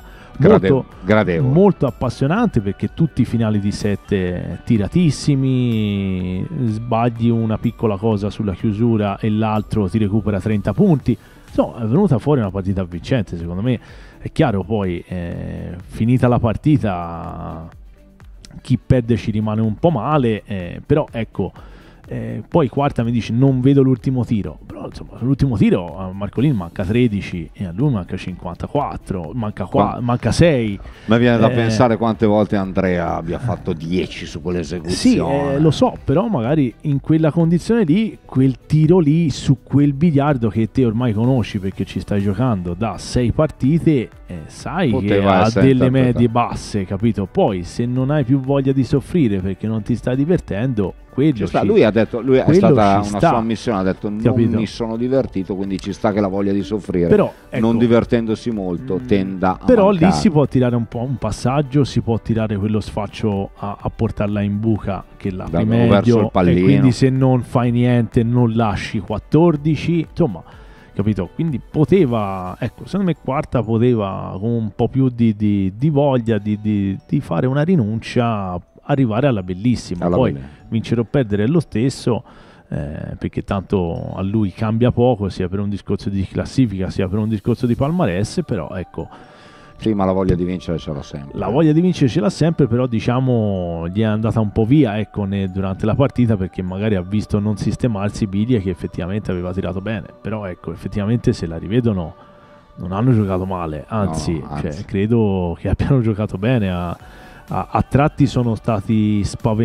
molto appassionante, perché tutti i finali di 7 tiratissimi, sbagli una piccola cosa sulla chiusura e l'altro ti recupera 30 punti. Insomma, è venuta fuori una partita vincente, secondo me. È chiaro poi, finita la partita, chi perde ci rimane un po' male, però ecco, poi quarta mi dice non vedo l'ultimo tiro, però insomma l'ultimo tiro a Marcolin manca 13 e a lui manca 54, manca 6. Ma viene da pensare quante volte Andrea abbia fatto 10 su quell'esecuzione. Sì, lo so, però magari in quella condizione lì, quel tiro lì su quel biliardo che te ormai conosci perché ci stai giocando da 6 partite, sai poteva che ha delle medie basse, capito? Poi se non hai più voglia di soffrire perché non ti stai divertendo, lui ha detto, è stata una sua ammissione, ha detto non mi sono divertito, quindi ci sta che la voglia di soffrire, però, ecco, non divertendosi molto tenda a però mancare. Lì si può tirare un po' un passaggio, si può tirare quello sfaccio a portarla in buca che la verso il pallino, e quindi se non fai niente non lasci 14, insomma, capito? Quindi poteva, ecco, secondo me quarta poteva con un po' più di voglia di fare una rinuncia, arrivare alla bellissima. Poi vincere o perdere è lo stesso, perché tanto a lui cambia poco, sia per un discorso di classifica sia per un discorso di palmarès, però ecco, ma la voglia di vincere ce l'ha sempre. La voglia di vincere ce l'ha sempre, però diciamo gli è andata un po' via, ecco, durante la partita, perché magari ha visto non sistemarsi Biglia, che effettivamente aveva tirato bene, però ecco, effettivamente se la rivedono non hanno giocato male, anzi. Cioè, credo che abbiano giocato bene. A tratti sono stati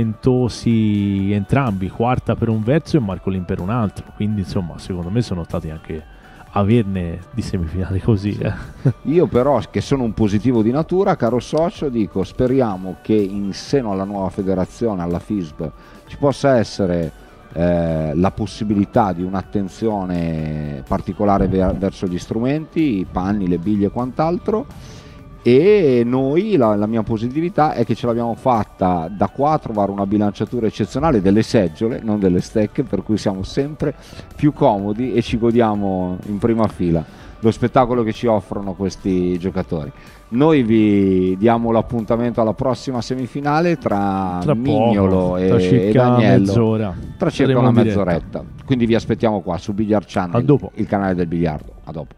spaventosi entrambi, quarta per un verso e Marcolin per un altro, quindi insomma secondo me sono stati anche averne di semifinali così. Io però, che sono un positivo di natura, caro socio, dico speriamo che in seno alla nuova federazione, alla FISB, ci possa essere la possibilità di un'attenzione particolare verso gli strumenti, i panni, le biglie e quant'altro. E noi, la mia positività è che ce l'abbiamo fatta da qua a trovare una bilanciatura eccezionale delle seggiole, non delle stecche, per cui siamo sempre più comodi e ci godiamo in prima fila lo spettacolo che ci offrono questi giocatori. Noi vi diamo l'appuntamento alla prossima semifinale tra Mignolo e Daniello, tra circa una mezz'oretta, quindi vi aspettiamo qua su Biliard Channel, il canale del biliardo. A dopo.